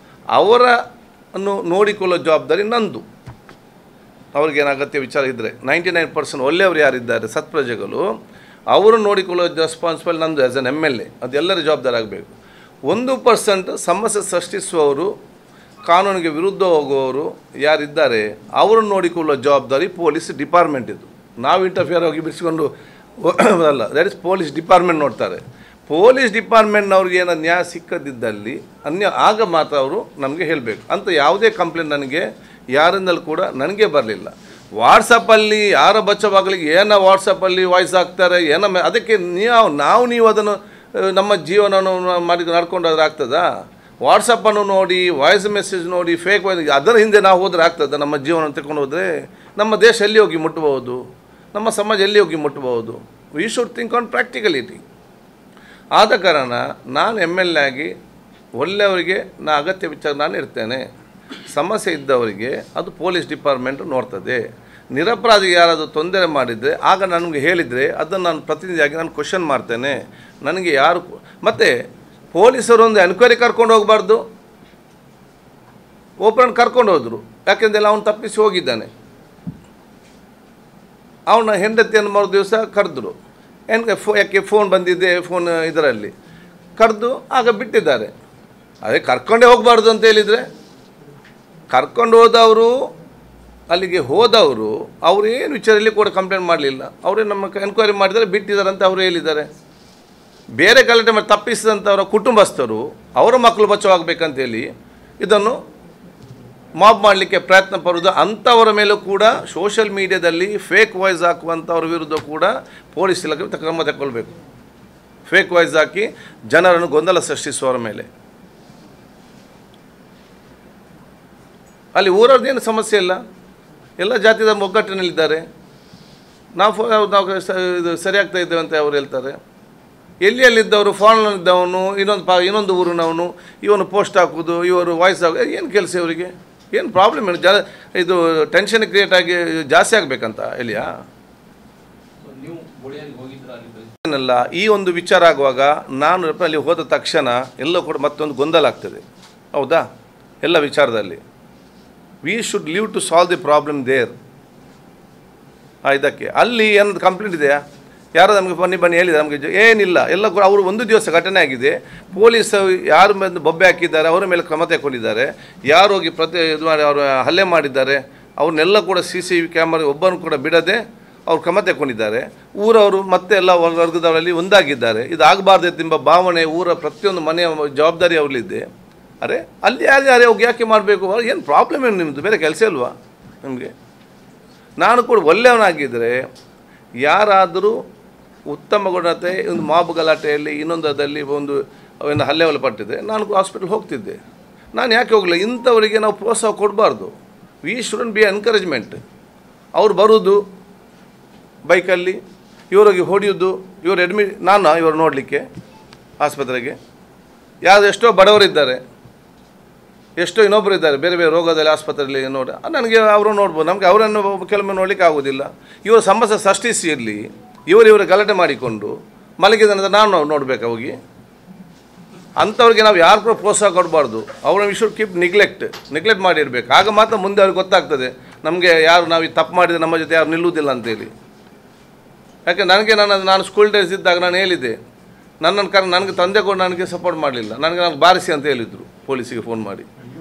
ಅವರನ್ನು ನೋಡಿಕೊಳ್ಳೋ ಜವಾಬ್ದಾರಿ ನಂದು. ಅವ್ರಿಗೇನು ಅಗತ್ಯ ವಿಚಾರ ಇದ್ದರೆ ನೈಂಟಿ ನೈನ್ ಪರ್ಸೆಂಟ್ ಒಳ್ಳೆಯವರು ಯಾರಿದ್ದಾರೆ ಸತ್ಪ್ರಜೆಗಳು ಅವರು ನೋಡಿಕೊಳ್ಳೋ ರೆಸ್ಪಾನ್ಸಿಬಲ್ ನಂದು as an M L A, ಅದೆಲ್ಲರ ಜವಾಬ್ದಾರಿ ಆಗಬೇಕು. ಒಂದು ಪರ್ಸೆಂಟ್ ಸಮಸ್ಯೆ ಸೃಷ್ಟಿಸುವವರು ಕಾನೂನಿಗೆ ವಿರುದ್ಧ ಹೋಗುವವರು ಯಾರಿದ್ದಾರೆ ಅವರನ್ನು ನೋಡಿಕೊಳ್ಳುವ ಜವಾಬ್ದಾರಿ ಪೊಲೀಸ್ ಡಿಪಾರ್ಟ್ಮೆಂಟ್ ಇದು. ನಾವು ಇಂಟರ್ಫಿಯರ್ ಹೋಗಿ ಬಿಡಿಸ್ಕೊಂಡು ಅಲ್ಲ, ದಟ್ ಇಸ್ ಪೊಲೀಸ್ ಡಿಪಾರ್ಟ್ಮೆಂಟ್ ನೋಡ್ತಾರೆ. ಪೊಲೀಸ್ ಡಿಪಾರ್ಟ್ಮೆಂಟ್ನವ್ರಿಗೆ ಏನೋ ನ್ಯಾಯ ಸಿಕ್ಕದಿದ್ದಲ್ಲಿ ಅನ್ಯ ಆಗ ಮಾತ್ರ ಅವರು ನಮಗೆ ಹೇಳಬೇಕು. ಅಂತ ಯಾವುದೇ ಕಂಪ್ಲೇಂಟ್ ನನಗೆ ಯಾರಿಂದಲೂ ಕೂಡ ನನಗೆ ಬರಲಿಲ್ಲ. ವಾಟ್ಸಪ್ಪಲ್ಲಿ ಯಾರ ಬಚ್ಚವಾಗಲಿಗೆ ಏನೋ ವಾಟ್ಸಪ್ಪಲ್ಲಿ ವಾಯ್ಸ್ ಹಾಕ್ತಾರೆ ಏನೋ, ಅದಕ್ಕೆ ನೀವು ನಾವು ನೀವು ಅದನ್ನು ನಮ್ಮ ಜೀವನವನ್ನು ಮಾಡಿ ನಡ್ಕೊಂಡಾದ್ರೆ ಆಗ್ತದಾ? ವಾಟ್ಸಪ್ಪನ್ನು ನೋಡಿ ವಾಯ್ಸ್ ಮೆಸೇಜ್ ನೋಡಿ ಫೇಕ್ ವಾಯ್ಸ್ ಅದರ ಹಿಂದೆ ನಾವು ಹೋದರೆ ಆಗ್ತದೆ? ನಮ್ಮ ಜೀವನ ತಗೊಂಡು ಹೋದರೆ ನಮ್ಮ ದೇಶ ಎಲ್ಲಿ ಹೋಗಿ ಮುಟ್ಬೋದು, ನಮ್ಮ ಸಮಾಜ ಎಲ್ಲಿ ಹೋಗಿ ಮುಟ್ಬೋದು? We should think on practicality. ಆದ ಕಾರಣ ನಾನು ಎಮ್ ಎಲ್ ಎ ಆಗಿ ಒಳ್ಳೆಯವರಿಗೆ ನಾ ಅಗತ್ಯ ವಿಚಾರ ನಾನು ಇರ್ತೇನೆ, ಸಮಸ್ಯೆ ಇದ್ದವರಿಗೆ ಅದು ಪೊಲೀಸ್ ಡಿಪಾರ್ಟ್ಮೆಂಟು ನೋಡ್ತದೆ. ನಿರಪರಾಧಿಗೆ ಯಾರಾದರೂ ತೊಂದರೆ ಮಾಡಿದರೆ ಆಗ ನನಗೆ ಹೇಳಿದರೆ ಅದನ್ನು ನಾನು ಪ್ರತಿನಿಧಿಯಾಗಿ ನಾನು ಕ್ವಶನ್ ಮಾಡ್ತೇನೆ. ನನಗೆ ಯಾರು ಮತ್ತು ಪೊಲೀಸರು ಒಂದು ಎನ್ಕ್ವೈರಿ ಕರ್ಕೊಂಡು ಹೋಗಬಾರ್ದು, ಓಪನ್ ಕರ್ಕೊಂಡು ಹೋದರು. ಯಾಕೆಂದರೆ ಅವನು ತಪ್ಪಿಸಿ ಹೋಗಿದ್ದಾನೆ. ಅವನ ಹೆಂಡತಿಯನ್ನು ಮರು ದಿವಸ ಕರೆದ್ರು, ಏನು ಫೋ ಯಾಕೆ ಫೋನ್ ಬಂದಿದೆ ಫೋನ್ ಇದರಲ್ಲಿ ಕರೆದು ಆಗ ಬಿಟ್ಟಿದ್ದಾರೆ. ಅದೇ ಕರ್ಕೊಂಡೇ ಹೋಗಬಾರ್ದು ಅಂತ ಹೇಳಿದರೆ ಕರ್ಕೊಂಡು ಹೋದವರು ಅಲ್ಲಿಗೆ ಹೋದವರು ಅವರು ಏನು ವಿಚಾರಲ್ಲಿ ಕೂಡ ಕಂಪ್ಲೇಂಟ್ ಮಾಡಲಿಲ್ಲ. ಅವರೇ ನಮ್ಮ ಎನ್ಕ್ವೈರಿ ಮಾಡಿದರೆ ಬಿಟ್ಟಿದ್ದಾರೆ ಅಂತ ಅವರು ಹೇಳಿದ್ದಾರೆ. ಬೇರೆ ಗಲಾಟೆ ಮಾಡಿ ತಪ್ಪಿಸಿದಂಥವರ ಕುಟುಂಬಸ್ಥರು ಅವರ ಮಕ್ಕಳು ಬಚಾವಾಗಬೇಕಂತೇಳಿ ಇದನ್ನು ಮಾಬ್ ಮಾಡಲಿಕ್ಕೆ ಪ್ರಯತ್ನ ಪಡುವುದು. ಅಂಥವರ ಮೇಲೂ ಕೂಡ ಸೋಷಿಯಲ್ ಮೀಡಿಯಾದಲ್ಲಿ ಫೇಕ್ ವಾಯ್ಸ್ ಹಾಕುವಂಥವ್ರ ವಿರುದ್ಧ ಕೂಡ ಪೊಲೀಸ್ ಇಲಾಖೆ ಕ್ರಮ ತಗೊಳ್ಬೇಕು. ಫೇಕ್ ವಾಯ್ಸ್ ಹಾಕಿ ಜನರನ್ನು ಗೊಂದಲ ಸೃಷ್ಟಿಸುವವರ ಮೇಲೆ. ಅಲ್ಲಿ ಊರವ್ರದ್ದೇನು ಸಮಸ್ಯೆ ಇಲ್ಲ, ಎಲ್ಲ ಜಾತಿದ ಒಗ್ಗಟ್ಟಿನಲ್ಲಿದ್ದಾರೆ. ನಾವು ನಾವು ಇದು ಸರಿಯಾಗ್ತಾ ಇದ್ದೇವೆ ಅಂತ ಅವ್ರು ಹೇಳ್ತಾರೆ. ಎಲ್ಲಿ ಎಲ್ಲಿದ್ದವರು ಫಾರ್ನಲ್ಲಿದ್ದವನು ಇನ್ನೊಂದು ಪಾ ಇನ್ನೊಂದು ಊರಿನವನು ಇವನು ಪೋಸ್ಟ್ ಹಾಕೋದು ಇವರು ವಾಯ್ಸ್ ಹಾಕೋದು ಏನು ಕೆಲಸ ಇವರಿಗೆ? ಏನು ಪ್ರಾಬ್ಲಮ್ ಏನು? ಜಾ ಇದು ಟೆನ್ಷನ್ ಕ್ರಿಯೇಟ್ ಆಗಿ ಜಾಸ್ತಿ ಆಗಬೇಕಂತ ಎಲ್ಲಿಯಾ? ನೀವು ಏನಲ್ಲ ಈ ಒಂದು ವಿಚಾರ ಆಗುವಾಗ ನಾನು ಅಲ್ಲಿ ಹೋದ ತಕ್ಷಣ ಎಲ್ಲೋ ಕೂಡ ಮತ್ತೊಂದು ಗೊಂದಲ ಆಗ್ತದೆ, ಹೌದಾ? ಎಲ್ಲ ವಿಚಾರದಲ್ಲಿ we should leave to solve the problem there. ಇದಕ್ಕೆ ಅಲ್ಲಿ ಏನಾದ್ರು ಕಂಪ್ಲೇಂಟ್ ಇದೆಯಾ? ಯಾರೋ ನಮಗೆ ಬನ್ನಿ ಬನ್ನಿ ಹೇಳಿದ್ದಾರೆ, ನಮಗೆ ಏನಿಲ್ಲ. ಎಲ್ಲ ಕೂಡ ಅವರು ಒಂದು ದಿವಸ ಘಟನೆ ಆಗಿದೆ, ಪೊಲೀಸ್ ಯಾರ ಮೇಲೆ ಬೊಬ್ಬೆ ಹಾಕಿದ್ದಾರೆ ಅವರ ಮೇಲೆ ಕ್ರಮ ತಗೊಂಡಿದ್ದಾರೆ. ಯಾರು ಹೋಗಿ ಪ್ರತಿ ಇದು ಮಾಡಿ ಅವರು ಹಲ್ಲೆ ಮಾಡಿದ್ದಾರೆ ಅವ್ರನ್ನೆಲ್ಲ ಕೂಡ ಸಿ ಸಿ ವಿ ಕ್ಯಾಮರಾ ಒಬ್ಬನು ಕೂಡ ಬಿಡದೆ ಅವ್ರು ಕ್ರಮ ತಗೊಂಡಿದ್ದಾರೆ. ಊರವರು ಮತ್ತೆ ಎಲ್ಲ ವರ್ಗದವರಲ್ಲಿ ಒಂದಾಗಿದ್ದಾರೆ. ಇದಾಗಬಾರ್ದು ಎಂಬ ಭಾವನೆ ಊರ ಪ್ರತಿಯೊಂದು ಮನೆಯ ಜವಾಬ್ದಾರಿ ಅವರಲ್ಲಿದೆ. ಅರೆ ಅಲ್ಲಿ ಯಾರು ಯಾರೇ ಹೋಗಿ ಯಾಕೆ ಮಾಡಬೇಕು? ಏನು ಪ್ರಾಬ್ಲಮ್ ಏನು ನಿಮ್ಮದು? ಬೇರೆ ಕೆಲಸ ಇಲ್ವಾ ನಿಮಗೆ? ನಾನು ಕೂಡ ಒಳ್ಳೆಯವನಾಗಿದ್ದರೆ ಯಾರಾದರೂ ಉತ್ತಮ ಗುಣತೆ ಒಂದು ಮಾಬು ಗಲಾಟೆಯಲ್ಲಿ ಇನ್ನೊಂದರಲ್ಲಿ ಒಂದು ಒಂದು ಹಲ್ಲೆ ಒಳಪಟ್ಟಿದೆ, ನಾನು ಹಾಸ್ಪಿಟಲ್ ಹೋಗ್ತಿದ್ದೆ. ನಾನು ಯಾಕೆ ಹೋಗಲಿಲ್ಲ? ಇಂಥವರಿಗೆ ನಾವು ಪ್ರೋತ್ಸಾಹ ಕೊಡಬಾರ್ದು. We shouldn't be encouragement. ಅವ್ರು ಬರೋದು ಬೈಕಲ್ಲಿ, ಇವರಿಗೆ ಹೊಡೆಯೋದು, ಇವರು ಅಡ್ಮಿಟ್ ನಾನು ಇವರು ನೋಡಲಿಕ್ಕೆ ಆಸ್ಪತ್ರೆಗೆ ಯಾರು ಎಷ್ಟೋ ಬಡವರಿದ್ದಾರೆ, ಎಷ್ಟೋ ಇನ್ನೊಬ್ಬರು ಇದ್ದಾರೆ ಬೇರೆ ಬೇರೆ ರೋಗದಲ್ಲಿ ಆಸ್ಪತ್ರೆಯಲ್ಲಿ ನೋಡಿ, ನನಗೆ ಅವರು ನೋಡ್ಬೋದು, ನಮಗೆ ಅವರನ್ನು ಕೆಲವೊಮ್ಮೆ ನೋಡಲಿಕ್ಕೆ ಆಗೋದಿಲ್ಲ. ಇವರ ಸಮಸ್ಯೆ ಸೃಷ್ಟಿಸಿ ಇರಲಿ, ಇವರು ಇವರ ಗಲಾಟೆ ಮಾಡಿಕೊಂಡು ಮಲಗಿದ ನಂತರ ನಾನು ನೋಡಬೇಕಾ ಹೋಗಿ? ಅಂಥವ್ರಿಗೆ ನಾವು ಯಾರು ಕೂಡ ಪ್ರೋತ್ಸಾಹ ಕೊಡಬಾರ್ದು. ಅವ್ರನ್ನ we should keep neglect neglect ಮಾಡಿರಬೇಕು. ಆಗ ಮಾತ್ರ ಮುಂದೆ ಅವ್ರಿಗೆ ಗೊತ್ತಾಗ್ತದೆ ನಮಗೆ ಯಾರು ನಾವು ಈ ತಪ್ಪು ಮಾಡಿದರೆ ನಮ್ಮ ಜೊತೆ ಯಾರು ನಿಲ್ಲುವುದಿಲ್ಲ ಅಂತೇಳಿ. ಯಾಕೆ ನನಗೆ ನನ್ನ ನಾನು ಸ್ಕೂಲ್ ಡೇಸ್ ಇದ್ದಾಗ ನಾನು ಹೇಳಿದ್ದೆ, ನನ್ನನ್ನು ಕರ್ ನನಗೆ ತಂದೆ ಕೂಡ ನನಗೆ ಸಪೋರ್ಟ್ ಮಾಡಲಿಲ್ಲ, ನನಗೆ ನಾನು ಬಾರಿಸಿ ಅಂತ ಹೇಳಿದರು ಪೊಲೀಸಿಗೆ ಫೋನ್ ಮಾಡಿ.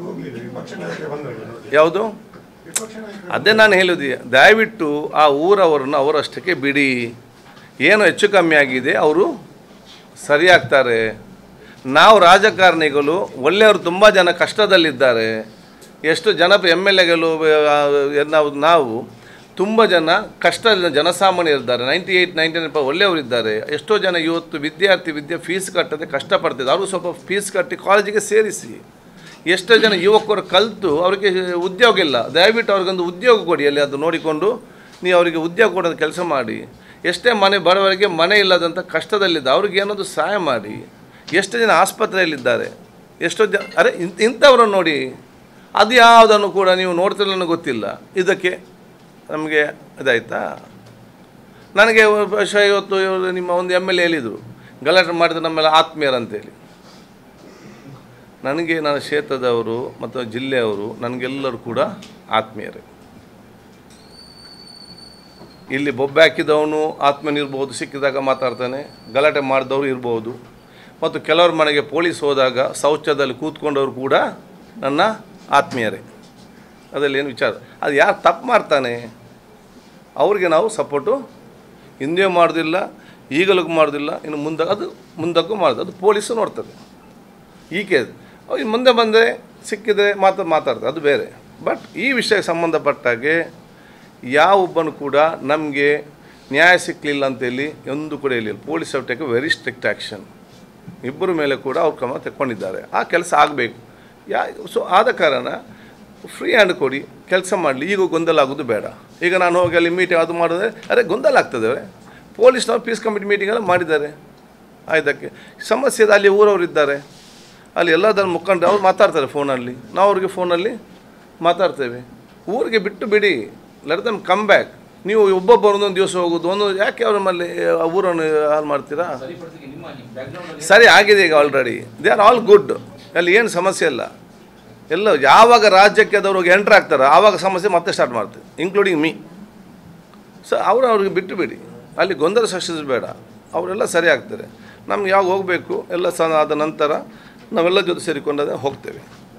ಯಾವುದು? ಅದೇ ನಾನು ಹೇಳಿದೆ, ದಯವಿಟ್ಟು ಆ ಊರವರನ್ನು ಅವರಷ್ಟಕ್ಕೆ ಬಿಡಿ. ಏನು ಹೆಚ್ಚು ಕಮ್ಮಿ ಆಗಿದೆ ಅವರು ಸರಿಯಾಗ್ತಾರೆ. ನಾವು ರಾಜಕಾರಣಿಗಳು ಒಳ್ಳೆಯವರು ತುಂಬ ಜನ ಕಷ್ಟದಲ್ಲಿದ್ದಾರೆ. ಎಷ್ಟು ಜನ ಎಮ್ ಎಲ್ ಎಗಳು ನಾವು ನಾವು ತುಂಬ ಜನ ಕಷ್ಟದ ಜನಸಾಮಾನ್ಯರಿದ್ದಾರೆ. ನೈಂಟಿ ಏಯ್ಟ್ ನೈಂಟಿ ನೈನ್ ಒಳ್ಳೆಯವರಿದ್ದಾರೆ. ಎಷ್ಟೋ ಜನ ಇವತ್ತು ವಿದ್ಯಾರ್ಥಿ ವಿದ್ಯೆ ಫೀಸ್ ಕಟ್ಟದೆ ಕಷ್ಟಪಡ್ತಿದ್ದಾರೆ. ಅವರು ಸ್ವಲ್ಪ ಫೀಸ್ ಕಟ್ಟಿ ಕಾಲೇಜಿಗೆ ಸೇರಿಸಿ. ಎಷ್ಟೋ ಜನ ಯುವಕರು ಕಲಿತು ಅವರಿಗೆ ಉದ್ಯೋಗ ಇಲ್ಲ, ದಯವಿಟ್ಟು ಅವ್ರಿಗೊಂದು ಉದ್ಯೋಗ ಕೊಡಿ. ಅಲ್ಲಿ ಅದು ನೋಡಿಕೊಂಡು ನೀವು ಅವರಿಗೆ ಉದ್ಯೋಗ ಕೊಡೋದು ಕೆಲಸ ಮಾಡಿ. ಎಷ್ಟೇ ಮನೆ ಬಡವರಿಗೆ ಮನೆ ಇಲ್ಲದಂಥ ಕಷ್ಟದಲ್ಲಿದ್ದ ಅವ್ರಿಗೆ ಏನಾದರೂ ಸಹಾಯ ಮಾಡಿ. ಎಷ್ಟು ಜನ ಆಸ್ಪತ್ರೆಯಲ್ಲಿದ್ದಾರೆ, ಎಷ್ಟೋ ಜನ ಅರೆ ಇಂಥ ಇಂಥವ್ರನ್ನು ನೋಡಿ. ಅದು ಯಾವುದನ್ನು ಕೂಡ ನೀವು ನೋಡ್ತಿಲ್ಲ ನನಗೆ ಗೊತ್ತಿಲ್ಲ. ಇದಕ್ಕೆ ನಮಗೆ ಇದಾಯ್ತಾ? ನನಗೆ ಇವತ್ತು ಇವರು ನಿಮ್ಮ ಒಂದು ಎಮ್ ಎಲ್ ಎ ಹೇಳಿದರು ಗಲಾಟೆ ಮಾಡಿದ್ರೆ ನಮ್ಮೆಲ್ಲ ಆತ್ಮೀಯರಂತೇಳಿ. ನನಗೆ ನನ್ನ ಕ್ಷೇತ್ರದವರು ಮತ್ತು ಜಿಲ್ಲೆಯವರು ನನಗೆಲ್ಲರೂ ಕೂಡ ಆತ್ಮೀಯರೇ. ಇಲ್ಲಿ ಬೊಬ್ಬೆ ಹಾಕಿದವನು ಆತ್ಮೀಯನಿರ್ಬೋದು, ಸಿಕ್ಕಿದಾಗ ಮಾತಾಡ್ತಾನೆ. ಗಲಾಟೆ ಮಾಡಿದವರು ಇರ್ಬೋದು. ಮತ್ತು ಕೆಲವ್ರ ಮನೆಗೆ ಪೊಲೀಸ್ ಹೋದಾಗ ಶೌಚದಲ್ಲಿ ಕೂತ್ಕೊಂಡವರು ಕೂಡ ನನ್ನ ಆತ್ಮೀಯರೇ. ಅದರಲ್ಲಿ ಏನು ವಿಚಾರ? ಅದು ಯಾರು ತಪ್ಪು ಮಾಡ್ತಾನೆ ಅವ್ರಿಗೆ ನಾವು ಸಪೋರ್ಟು ಹಿಂದೆ ಮಾಡೋದಿಲ್ಲ, ಈಗಲೂ ಮಾಡೋದಿಲ್ಲ, ಇನ್ನು ಮುಂದೆ ಅದು ಮುಂದಕ್ಕೂ ಮಾಡೋದು. ಅದು ಪೊಲೀಸು ನೋಡ್ತದೆ. ಈ ಕೇಸ್ ಅವ್ರಿಗೆ ಮುಂದೆ ಬಂದರೆ ಸಿಕ್ಕಿದರೆ ಮಾತು ಮಾತಾಡ್ತಾರೆ, ಅದು ಬೇರೆ. ಬಟ್ ಈ ವಿಷಯಕ್ಕೆ ಸಂಬಂಧಪಟ್ಟಾಗೆ ಯಾವೊಬ್ಬನು ಕೂಡ ನಮಗೆ ನ್ಯಾಯ ಸಿಕ್ಕಲಿಲ್ಲ ಅಂತೇಳಿ ಒಂದು ಕೂಡ ಹೇಳಿಲ್ಲ. Police have take very strict action. ಇಬ್ಬರ ಮೇಲೆ ಕೂಡ ಅವ್ರು ಕ್ರಮ ತಗೊಂಡಿದ್ದಾರೆ. ಆ ಕೆಲಸ ಆಗಬೇಕು. ಯಾ ಸೊ ಆದ ಕಾರಣ ಫ್ರೀ ಹ್ಯಾಂಡ್ ಕೊಡಿ, ಕೆಲಸ ಮಾಡಲಿ. ಈಗ ಗೊಂದಲ ಆಗೋದು ಬೇಡ. ಈಗ ನಾನು ಹೋಗಿ ಅಲ್ಲಿ ಮೀಟಿಂಗ್ ಅದು ಮಾಡಿದ್ರೆ ಅದೇ ಗೊಂದಲ ಆಗ್ತದೆ. ಪೊಲೀಸ್ನವ್ರು ಪೀಸ್ ಕಮಿಟಿ ಮೀಟಿಂಗೆಲ್ಲ ಮಾಡಿದ್ದಾರೆ. ಇದಕ್ಕೆ ಸಮಸ್ಯೆ ಇದೆ. ಅಲ್ಲಿ ಊರವರು ಇದ್ದಾರೆ, ಅಲ್ಲಿ ಎಲ್ಲದರ ಮುಖಂಡರು ಅವ್ರು ಮಾತಾಡ್ತಾರೆ ಫೋನಲ್ಲಿ, ನಾವು ಅವ್ರಿಗೆ ಫೋನಲ್ಲಿ ಮಾತಾಡ್ತೇವೆ. ಊರಿಗೆ ಬಿಟ್ಟು ಬಿಡಿ, ಲೆಟ್ ದೆಮ್ ಕಮ್ ಬ್ಯಾಕ್. ನೀವು ಒಬ್ಬೊಬ್ಬರು ಒಂದೊಂದು ದಿವಸ ಹೋಗೋದು ಒಂದೊಂದು ಯಾಕೆ ಅವ್ರ ಮೇಲೆ ಊರನ್ನು ಹಾಳು ಮಾಡ್ತೀರಾ? ಸರಿ ಆಗಿದೆ ಈಗ already. They are all good. ಅಲ್ಲಿ ಏನು ಸಮಸ್ಯೆ ಇಲ್ಲ. ಎಲ್ಲ ಯಾವಾಗ ರಾಜ್ಯಕ್ಕೆ ಅದವ್ರು ಹೋಗಿ ಎಂಟ್ರ್ ಆಗ್ತಾರೆ ಆವಾಗ ಸಮಸ್ಯೆ ಮತ್ತೆ ಸ್ಟಾರ್ಟ್ ಮಾಡ್ತೀವಿ, ಇನ್ಕ್ಲೂಡಿಂಗ್ ಮೀ. ಸೊ ಅವರು ಅವ್ರಿಗೆ ಬಿಟ್ಟು ಬಿಡಿ, ಅಲ್ಲಿ ಗೊಂದಲ ಸೃಷ್ಟಿಸಬೇಡ. ಅವರೆಲ್ಲ ಸರಿ ಆಗ್ತಾರೆ. ನಮ್ಗೆ ಯಾವಾಗ ಹೋಗಬೇಕು ಎಲ್ಲ ಸ ಆದ ನಂತರ ನಾವೆಲ್ಲ ಜೊತೆ ಸೇರಿಕೊಂಡಾಗ ಹೋಗ್ತೇವೆ.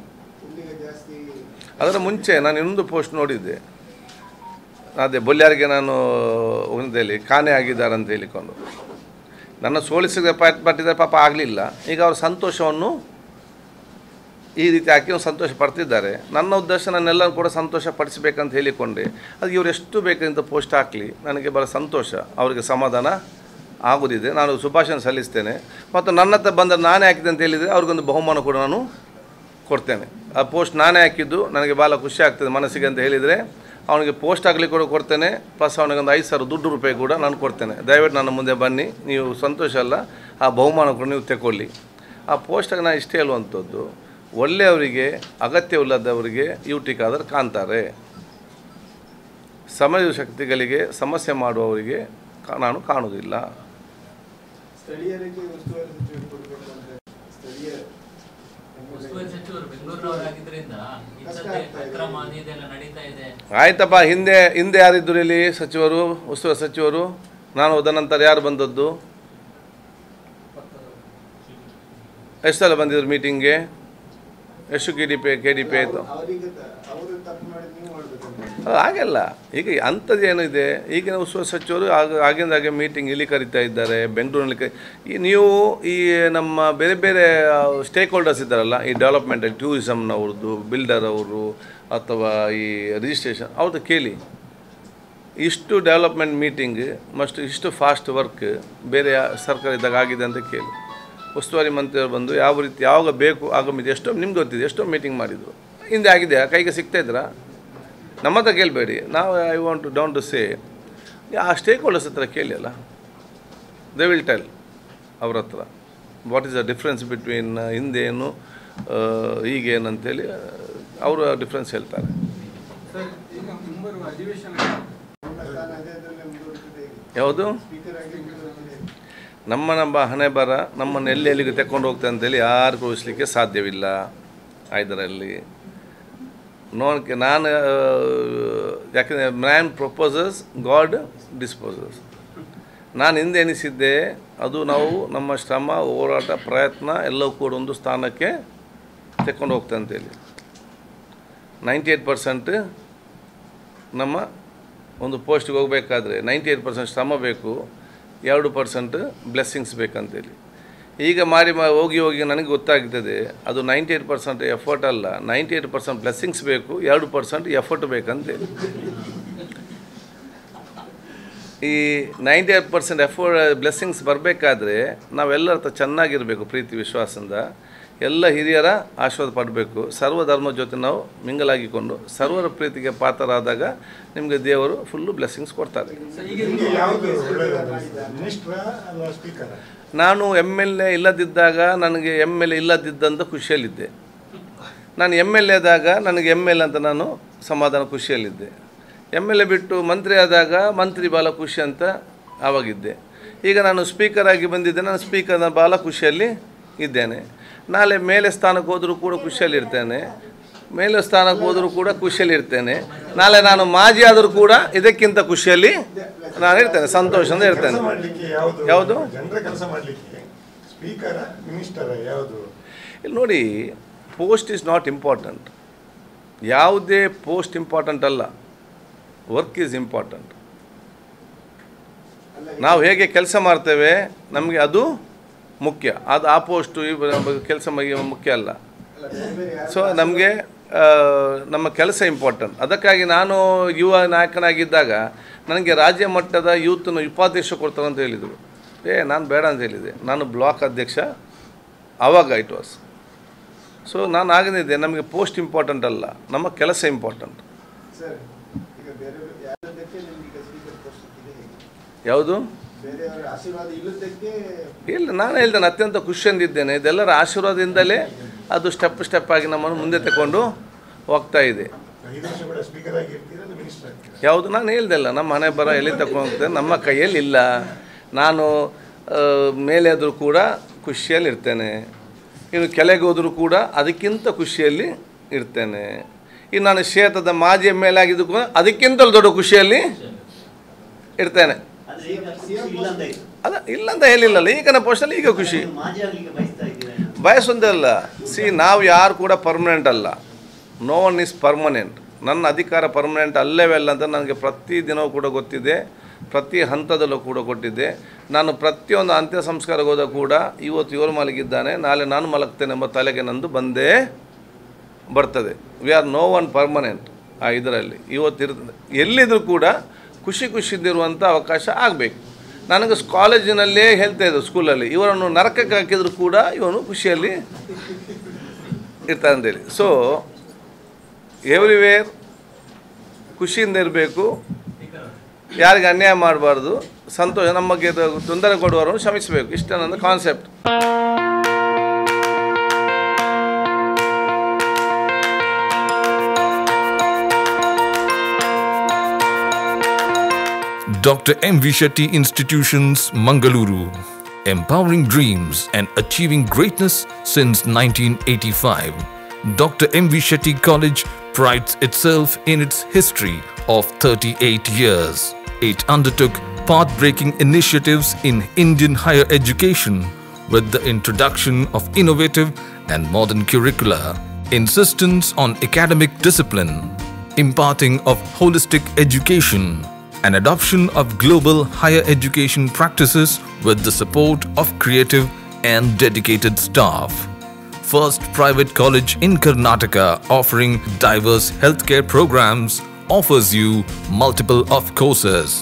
ಅದರ ಮುಂಚೆ ನಾನು ಇನ್ನೊಂದು ಪೋಸ್ಟ್ ನೋಡಿದ್ದೆ, ಅದೇ ಬೊಲ್ಯಾರಿಗೆ ನಾನು ಒಂದೇಳಿ ಕಾಣೆ ಆಗಿದ್ದಾರೆ ಅಂತ ಹೇಳಿಕೊಂಡು ನನ್ನ ಸೋಲಿಸಿದ ಪಟ್ಟಿದ್ದಾರೆ. ಪಾಪ ಆಗಲಿಲ್ಲ. ಈಗ ಅವ್ರ ಸಂತೋಷವನ್ನು ಈ ರೀತಿ ಹಾಕಿ ಒಂದು ಸಂತೋಷ ಪಡ್ತಿದ್ದಾರೆ. ನನ್ನ ಉದ್ದೇಶ ನನ್ನೆಲ್ಲರೂ ಕೂಡ ಸಂತೋಷ ಪಡಿಸಬೇಕಂತ ಹೇಳಿಕೊಂಡೆ. ಅದು ಇವರು ಎಷ್ಟು ಬೇಕಂತ ಪೋಸ್ಟ್ ಹಾಕಲಿ, ನನಗೆ ಭಾಳ ಸಂತೋಷ, ಅವರಿಗೆ ಸಮಾಧಾನ ಆಗೋದಿದೆ. ನಾನು ಶುಭಾಶಯ ಸಲ್ಲಿಸ್ತೇನೆ. ಮತ್ತು ನನ್ನ ಹತ್ರ ಬಂದ ನಾನೇ ಹಾಕಿದೆ ಅಂತ ಹೇಳಿದರೆ ಅವ್ರಿಗೊಂದು ಬಹುಮಾನ ಕೂಡ ನಾನು ಕೊಡ್ತೇನೆ. ಆ ಪೋಸ್ಟ್ ನಾನೇ ಹಾಕಿದ್ದು ನನಗೆ ಭಾಳ ಖುಷಿ ಆಗ್ತದೆ ಮನಸ್ಸಿಗೆ ಅಂತ ಹೇಳಿದರೆ ಅವನಿಗೆ ಪೋಸ್ಟ್ ಆಗಲಿಕ್ಕೆ ಕೂಡ ಕೊಡ್ತೇನೆ. ಪ್ಲಸ್ ಅವನಿಗೊಂದು ಐದು ಸಾವಿರ ದುಡ್ಡು ರೂಪಾಯಿ ಕೂಡ ನಾನು ಕೊಡ್ತೇನೆ. ದಯವಿಟ್ಟು ನನ್ನ ಮುಂದೆ ಬನ್ನಿ, ನೀವು ಸಂತೋಷ ಅಲ್ಲ ಆ ಬಹುಮಾನ ಕೂಡ ನೀವು ತಗೊಳ್ಳಿ. ಆ ಪೋಸ್ಟಾಗಿ ನಾನು ಇಷ್ಟೇ ಹೇಳುವಂಥದ್ದು, ಒಳ್ಳೆಯವರಿಗೆ ಅಗತ್ಯವಿಲ್ಲದವರಿಗೆ ಯೂಟಿಕಾದರೆ ಕಾಣ್ತಾರೆ. ಸಮಾಜ ಶಕ್ತಿಗಳಿಗೆ ಸಮಸ್ಯೆ ಮಾಡುವವರಿಗೆ ನಾನು ಕಾಣುವುದಿಲ್ಲ. ಸ್ಥಳೀಯರಿಗೆ ಉಸ್ತುವಾರಿ ಸಚಿವರು ಕೊಡಬೇಕು ಅಂದರೆ ಸ್ಥಳೀಯ ಉಸ್ತುವಾರಿ ಸಚಿವರು ಬೆಂಗಳೂರಿನವರಾಗಿದ್ದರಿಂದ ಅಕ್ರಮ ಇದೆಲ್ಲ ನಡೀತಾ ಇದೆ. ಆಯ್ತಪ್ಪ, ಹಿಂದೆ ಹಿಂದೆ ಯಾರಿದ್ದರು ಇಲ್ಲಿ ಸಚಿವರು, ಉಸ್ತುವಾರಿ ಸಚಿವರು? ನಾನು ಹೋದ ನಂತರ ಯಾರು ಬಂದದ್ದು? ಎಷ್ಟು ಸಲ ಬಂದಿದ್ರು ಮೀಟಿಂಗ್ಗೆ? ಎಷ್ಟು K D P K D P ಆಯಿತು? ಹಾಗೆಲ್ಲ ಈಗ ಅಂಥದ್ದೇನಿದೆ. ಈಗಿನ ಉಸ್ತುವಾರಿ ಸಚಿವರು ಆಗ ಆಗಿಂದ ಹಾಗೆ ಮೀಟಿಂಗ್ ಇಲ್ಲಿ ಕರೀತಾ ಇದ್ದಾರೆ, ಬೆಂಗಳೂರಿನಲ್ಲಿ ಕರಿ ಈ ನೀವು ಈ ನಮ್ಮ ಬೇರೆ ಬೇರೆ ಸ್ಟೇಕ್ ಹೋಲ್ಡರ್ಸ್ ಇದ್ದಾರಲ್ಲ, ಈ ಡೆವಲಪ್ಮೆಂಟ್ ಟೂರಿಸಮ್ನವ್ರದ್ದು, ಬಿಲ್ಡರ್ ಅವರು ಅಥವಾ ಈ ರಿಜಿಸ್ಟ್ರೇಷನ್ ಅವ್ರದ್ದು ಕೇಳಿ. ಇಷ್ಟು ಡೆವಲಪ್ಮೆಂಟ್ ಮೀಟಿಂಗ್ ಮಸ್ಟ್ ಇಷ್ಟು ಫಾಸ್ಟ್ ವರ್ಕ್ ಬೇರೆ ಸರ್ಕಾರ ಇದ್ದಾಗ ಆಗಿದೆ ಅಂತ ಕೇಳಿ. ಉಸ್ತುವಾರಿ ಮಂತ್ರಿಯವರು ಬಂದು ಯಾವ ರೀತಿ ಯಾವಾಗ ಬೇಕು ಆಗಮಿದೆ, ಎಷ್ಟೋ ನಿಮ್ಗೆ ಗೊತ್ತಿದೆ, ಎಷ್ಟೋ ಮೀಟಿಂಗ್ ಮಾಡಿದರು. ಹಿಂದೆ ಆಗಿದೆಯಾ? ಕೈಗೆ ಸಿಗ್ತಾ ಇದ್ರಾ? ನಮ್ಮ ಹತ್ರ ಕೇಳಬೇಡಿ. ನಾವು I want to down to say ಆ ಸ್ಟೇಕ್ ಹೋಲ್ಡರ್ಸ್ ಹತ್ರ ಕೇಳಿ ಅಲ್ಲ, ದೇ ವಿಲ್ ಟೆಲ್ ಅವ್ರ ಹತ್ರ what is the difference between ಹಿಂದೇನು ಈಗೇನಂತೇಳಿ ಅವರು ಡಿಫ್ರೆನ್ಸ್ ಹೇಳ್ತಾರೆ. ಯಾವುದು ನಮ್ಮ ನಮ್ಮ ಹಣೆ ಬರ ನಮ್ಮನ್ನು ಎಲ್ಲಿ ಎಲ್ಲಿಗೆ ತೆಕ್ಕೊಂಡು ಹೋಗ್ತೇವೆ ಅಂತೇಳಿ ಯಾರು ಕೂರಿಸಲಿಕ್ಕೆ ಸಾಧ್ಯವಿಲ್ಲ. ಇದರಲ್ಲಿ ನೋಡ್ಕೆ ನಾನು ಯಾಕೆಂದರೆ ಮ್ಯಾನ್ ಪ್ರಪೋಸಸ್ ಗಾಡ್ ಡಿಸ್ಪೋಸಸ್. ನಾನು ಹಿಂದೆ ಎನಿಸಿದ್ದೆ ಅದು ನಾವು ನಮ್ಮ ಶ್ರಮ, ಹೋರಾಟ, ಪ್ರಯತ್ನ ಎಲ್ಲವೂ ಕೂಡ ಒಂದು ಸ್ಥಾನಕ್ಕೆ ತೆಕ್ಕೊಂಡು ಹೋಗ್ತೇವೆ ಅಂತೇಳಿ. ನೈಂಟಿ ಏಯ್ಟ್ ಪರ್ಸೆಂಟ್ ನಮ್ಮ ಒಂದು ಪೋಸ್ಟ್ಗೆ ಹೋಗಬೇಕಾದ್ರೆ ನೈಂಟಿ ಏಯ್ಟ್ ಪರ್ಸೆಂಟ್ ಶ್ರಮ ಬೇಕು, ಎರಡು ಪರ್ಸೆಂಟ್ ಬ್ಲೆಸ್ಸಿಂಗ್ಸ್ ಬೇಕಂತೇಳಿ. ಈಗ ಮಾಡಿ ಹೋಗಿ ಹೋಗಿ ನನಗೆ ಗೊತ್ತಾಗ್ತದೆ ಅದು ನೈಂಟಿ ಏಯ್ಟ್ ಪರ್ಸೆಂಟ್ ಎಫರ್ಟ್ ಅಲ್ಲ, ನೈಂಟಿ ಏಯ್ಟ್ ಪರ್ಸೆಂಟ್ ಬ್ಲೆಸ್ಸಿಂಗ್ಸ್ ಬೇಕು, ಎರಡು ಪರ್ಸೆಂಟ್ ಎಫರ್ಟ್ ಬೇಕಂತೇಳಿ. ಈ ninety eight percent effort blessings ಬರಬೇಕಾದ್ರೆ ನಾವೆಲ್ಲರ ಹತ್ರ ಚೆನ್ನಾಗಿರಬೇಕು, ಪ್ರೀತಿ ವಿಶ್ವಾಸದಿಂದ ಎಲ್ಲ ಹಿರಿಯರ ಆಶೀರ್ವಾದ ಪಡಬೇಕು, ಸರ್ವಧರ್ಮ ಜೊತೆ ನಾವು ಮಿಂಗಲಾಗಿಕೊಂಡು ಸರ್ವರ ಪ್ರೀತಿಗೆ ಪಾತ್ರರಾದಾಗ ನಿಮಗೆ ದೇವರು ಫುಲ್ಲು ಬ್ಲೆಸ್ಸಿಂಗ್ಸ್ ಕೊಡ್ತಾರೆ. ನಾನು ಎಮ್ ಎಲ್ ಎ ಇಲ್ಲದಿದ್ದಾಗ ನನಗೆ ಎಮ್ ಎಲ್ ಎ ಇಲ್ಲದಿದ್ದಂಥ ಖುಷಿಯಲ್ಲಿದ್ದೆ. ನಾನು ಎಮ್ ಎಲ್ ಎ ಆದಾಗ ನನಗೆ ಎಮ್ ಎಲ್ ಅಂತ ನಾನು ಸಮಾಧಾನ ಖುಷಿಯಲ್ಲಿದ್ದೆ. ಎಮ್ ಎಲ್ ಎ ಬಿಟ್ಟು ಮಂತ್ರಿ ಆದಾಗ ಮಂತ್ರಿ ಭಾಳ ಖುಷಿ ಅಂತ ಆವಾಗಿದ್ದೆ. ಈಗ ನಾನು ಸ್ಪೀಕರ್ ಆಗಿ ಬಂದಿದ್ದೆ, ನಾನು ಸ್ಪೀಕರ್ನ ಭಾಳ ಖುಷಿಯಲ್ಲಿ ಇದ್ದೇನೆ. ನಾಳೆ ಮೇಲೆ ಸ್ಥಾನಕ್ಕೆ ಹೋದರೂ ಕೂಡ ಖುಷಿಯಲ್ಲಿರ್ತೇನೆ, ಮೇಲೆ ಸ್ಥಾನಕ್ಕೆ ಹೋದರೂ ಕೂಡ ಖುಷಿಯಲ್ಲಿರ್ತೇನೆ. ನಾಳೆ ನಾನು ಮಾಜಿ ಆದರೂ ಕೂಡ ಇದಕ್ಕಿಂತ ಖುಷಿಯಲ್ಲಿ ನಾನು ಇರ್ತೇನೆ, ಸಂತೋಷದಿಂದ ಇರ್ತೇನೆ. ಯಾವುದು ಇಲ್ಲಿ ನೋಡಿ, ಪೋಸ್ಟ್ ಈಸ್ ನಾಟ್ ಇಂಪಾರ್ಟೆಂಟ್. ಯಾವುದೇ ಪೋಸ್ಟ್ ಇಂಪಾರ್ಟೆಂಟ್ ಅಲ್ಲ, ವರ್ಕ್ ಈಸ್ ಇಂಪಾರ್ಟೆಂಟ್. ನಾವು ಹೇಗೆ ಕೆಲಸ ಮಾಡ್ತೇವೆ ನಮಗೆ ಅದು ಮುಖ್ಯ. ಅದು ಆ ಪೋಸ್ಟು ಕೆಲಸ ಮುಖ್ಯ ಅಲ್ಲ. ಸೊ ನಮಗೆ ನಮ್ಮ ಕೆಲಸ ಇಂಪಾರ್ಟೆಂಟ್. ಅದಕ್ಕಾಗಿ ನಾನು ಯುವ ನಾಯಕನಾಗಿದ್ದಾಗ ನನಗೆ ರಾಜ್ಯ ಮಟ್ಟದ ಯೂತ್ನ ಉಪಾಧ್ಯಕ್ಷ ಕೊಡ್ತಾರೆ ಅಂತ ಹೇಳಿದರು. ಏ ನಾನು ಬೇಡ ಅಂತ ಹೇಳಿದೆ. ನಾನು ಬ್ಲಾಕ್ ಅಧ್ಯಕ್ಷ ಆವಾಗ ಇಟ್ ವಾಸ್. ಸೊ ನಾನು ಆಗನಿದ್ದೆ, ನಮಗೆ ಪೋಸ್ಟ್ ಇಂಪಾರ್ಟೆಂಟ್ ಅಲ್ಲ, ನಮ್ಮ ಕೆಲಸ ಇಂಪಾರ್ಟೆಂಟ್. ಯಾವುದು ಇಲ್ಲ, ನಾನು ಹೇಳ್ತೇನೆ ಅತ್ಯಂತ ಖುಷಿಯಿಂದಿದ್ದೇನೆ. ಇದೆಲ್ಲರ ಆಶೀರ್ವಾದದಿಂದಲೇ ಅದು ಸ್ಟೆಪ್ ಸ್ಟೆಪ್ ಆಗಿ ನಮ್ಮನ್ನು ಮುಂದೆ ತಗೊಂಡು ಹೋಗ್ತಾ ಇದೆ. ಯಾವುದು ನಾನು ಹೇಳ್ದಲ್ಲ, ನಮ್ಮ ಹಣೆ ಬರ ಎಲ್ಲಿ ತಗೊಂಡು ಹೋಗ್ತೇನೆ ನಮ್ಮ ಕೈಯಲ್ಲಿ ಇಲ್ಲ. ನಾನು ಮೇಲೆ ಆದರೂ ಕೂಡ ಖುಷಿಯಲ್ಲಿ ಇರ್ತೇನೆ, ಇನ್ನು ಕೆಳಗೆ ಹೋದರೂ ಕೂಡ ಅದಕ್ಕಿಂತ ಖುಷಿಯಲ್ಲಿ ಇರ್ತೇನೆ. ಇನ್ನು ನಾನು ಕ್ಷೇತ್ರದ ಮಾಜಿ ಎಮ್ ಎಲ್ ಎ ಆಗಿದ್ದು ಕೂಡ ಅದಕ್ಕಿಂತಲೂ ದೊಡ್ಡ ಖುಷಿಯಲ್ಲಿ ಇರ್ತೇನೆ. ಅದ ಇಲ್ಲ ಅಂತ ಹೇಳಿಲ್ಲಲ್ಲ, ಈಗಿನ ಪೋಸ್ಟಲ್ಲಿ ಈಗ ಖುಷಿ ಬಯಸೊಂದೇ ಅಲ್ಲ. ಸಿ ನಾವು ಯಾರು ಕೂಡ ಪರ್ಮನೆಂಟ್ ಅಲ್ಲ, ನೋ ಒನ್ ಈಸ್ ಪರ್ಮನೆಂಟ್. ನನ್ನ ಅಧಿಕಾರ ಪರ್ಮನೆಂಟ್ ಅಲ್ಲೇವೇ ಅಲ್ಲ ಅಂತ ನನಗೆ ಪ್ರತಿ ದಿನವೂ ಕೂಡ ಗೊತ್ತಿದೆ, ಪ್ರತಿ ಹಂತದಲ್ಲೂ ಕೂಡ ಕೊಟ್ಟಿದ್ದೆ. ನಾನು ಪ್ರತಿಯೊಂದು ಅಂತ್ಯ ಸಂಸ್ಕಾರಕ್ಕೆ ಹೋದಾಗ ಕೂಡ ಇವತ್ತು ಇವರು ಮಲಗಿದ್ದಾನೆ, ನಾಳೆ ನಾನು ಮಲಗ್ತೇನೆ ಎಂಬ ತಲೆಗೆ ನಂದು ಬಂದೇ ಬರ್ತದೆ. We are no one permanent. ಆ ಇದರಲ್ಲಿ ಇವತ್ತು ಇರ್ತದೆ, ಎಲ್ಲಿದ್ದರೂ ಕೂಡ ಖುಷಿ ಖುಷಿದಿರುವಂಥ ಅವಕಾಶ ಆಗಬೇಕು. ನನಗೆ ಕಾಲೇಜಿನಲ್ಲೇ ಹೇಳ್ತಾಯಿದ್ರು, ಸ್ಕೂಲಲ್ಲಿ ಇವರನ್ನು ನರಕಕ್ಕೆ ಹಾಕಿದ್ರು ಕೂಡ ಇವನು ಖುಷಿಯಲ್ಲಿ ಇರ್ತಾನೆ ಅಂತೇಳಿ. ಸೊ ಎವ್ರಿವೇರ್ ಖುಷಿಯಿಂದ ಇರಬೇಕು, ಯಾರಿಗೆ ಅನ್ಯಾಯ ಮಾಡಬಾರ್ದು, ಸಂತೋಷ ನಮಗೆ ತೊಂದರೆ ಕೊಡುವವರನ್ನು ಕ್ಷಮಿಸಬೇಕು. ಇಷ್ಟ ನನ್ನ concept. Doctor M V Shetty Institutions, Mangaluru. Empowering dreams and achieving greatness since nineteen eighty-five. Doctor M V Shetty College prides itself in its history of thirty-eight years. It undertook path-breaking initiatives in Indian higher education with the introduction of innovative and modern curricula, insistence on academic discipline, imparting of holistic education, and adoption of global higher education practices with the support of creative and dedicated staff. First private college in Karnataka offering diverse healthcare programs, offers you multiple of courses.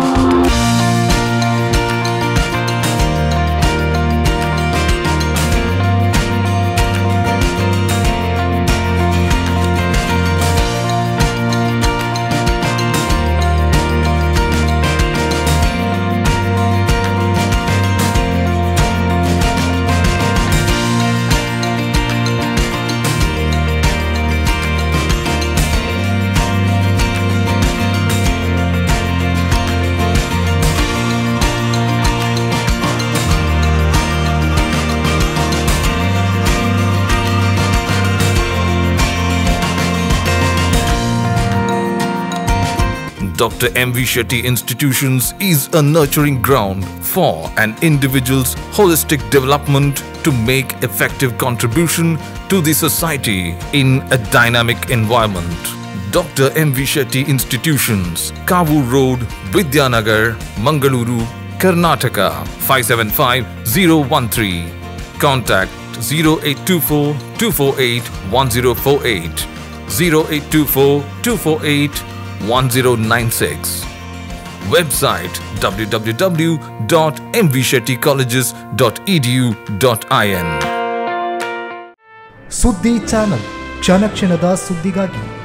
Doctor M V Shetty Institutions is a nurturing ground for an individual's holistic development to make effective contribution to the society in a dynamic environment. Doctor M V Shetty Institutions, Kavu Road, Vidyanagar, Mangaluru, Karnataka five seven five zero one three. Contact zero eight two four two four eight one zero four eight, zero eight two four two four eight one zero nine six. Website w w w dot m v shetty colleges dot e d u dot i n. ಸುದ್ದಿ channel ಕ್ಷಣ ಕ್ಷಣದ ಸುದ್ದಿಗಾಗಿ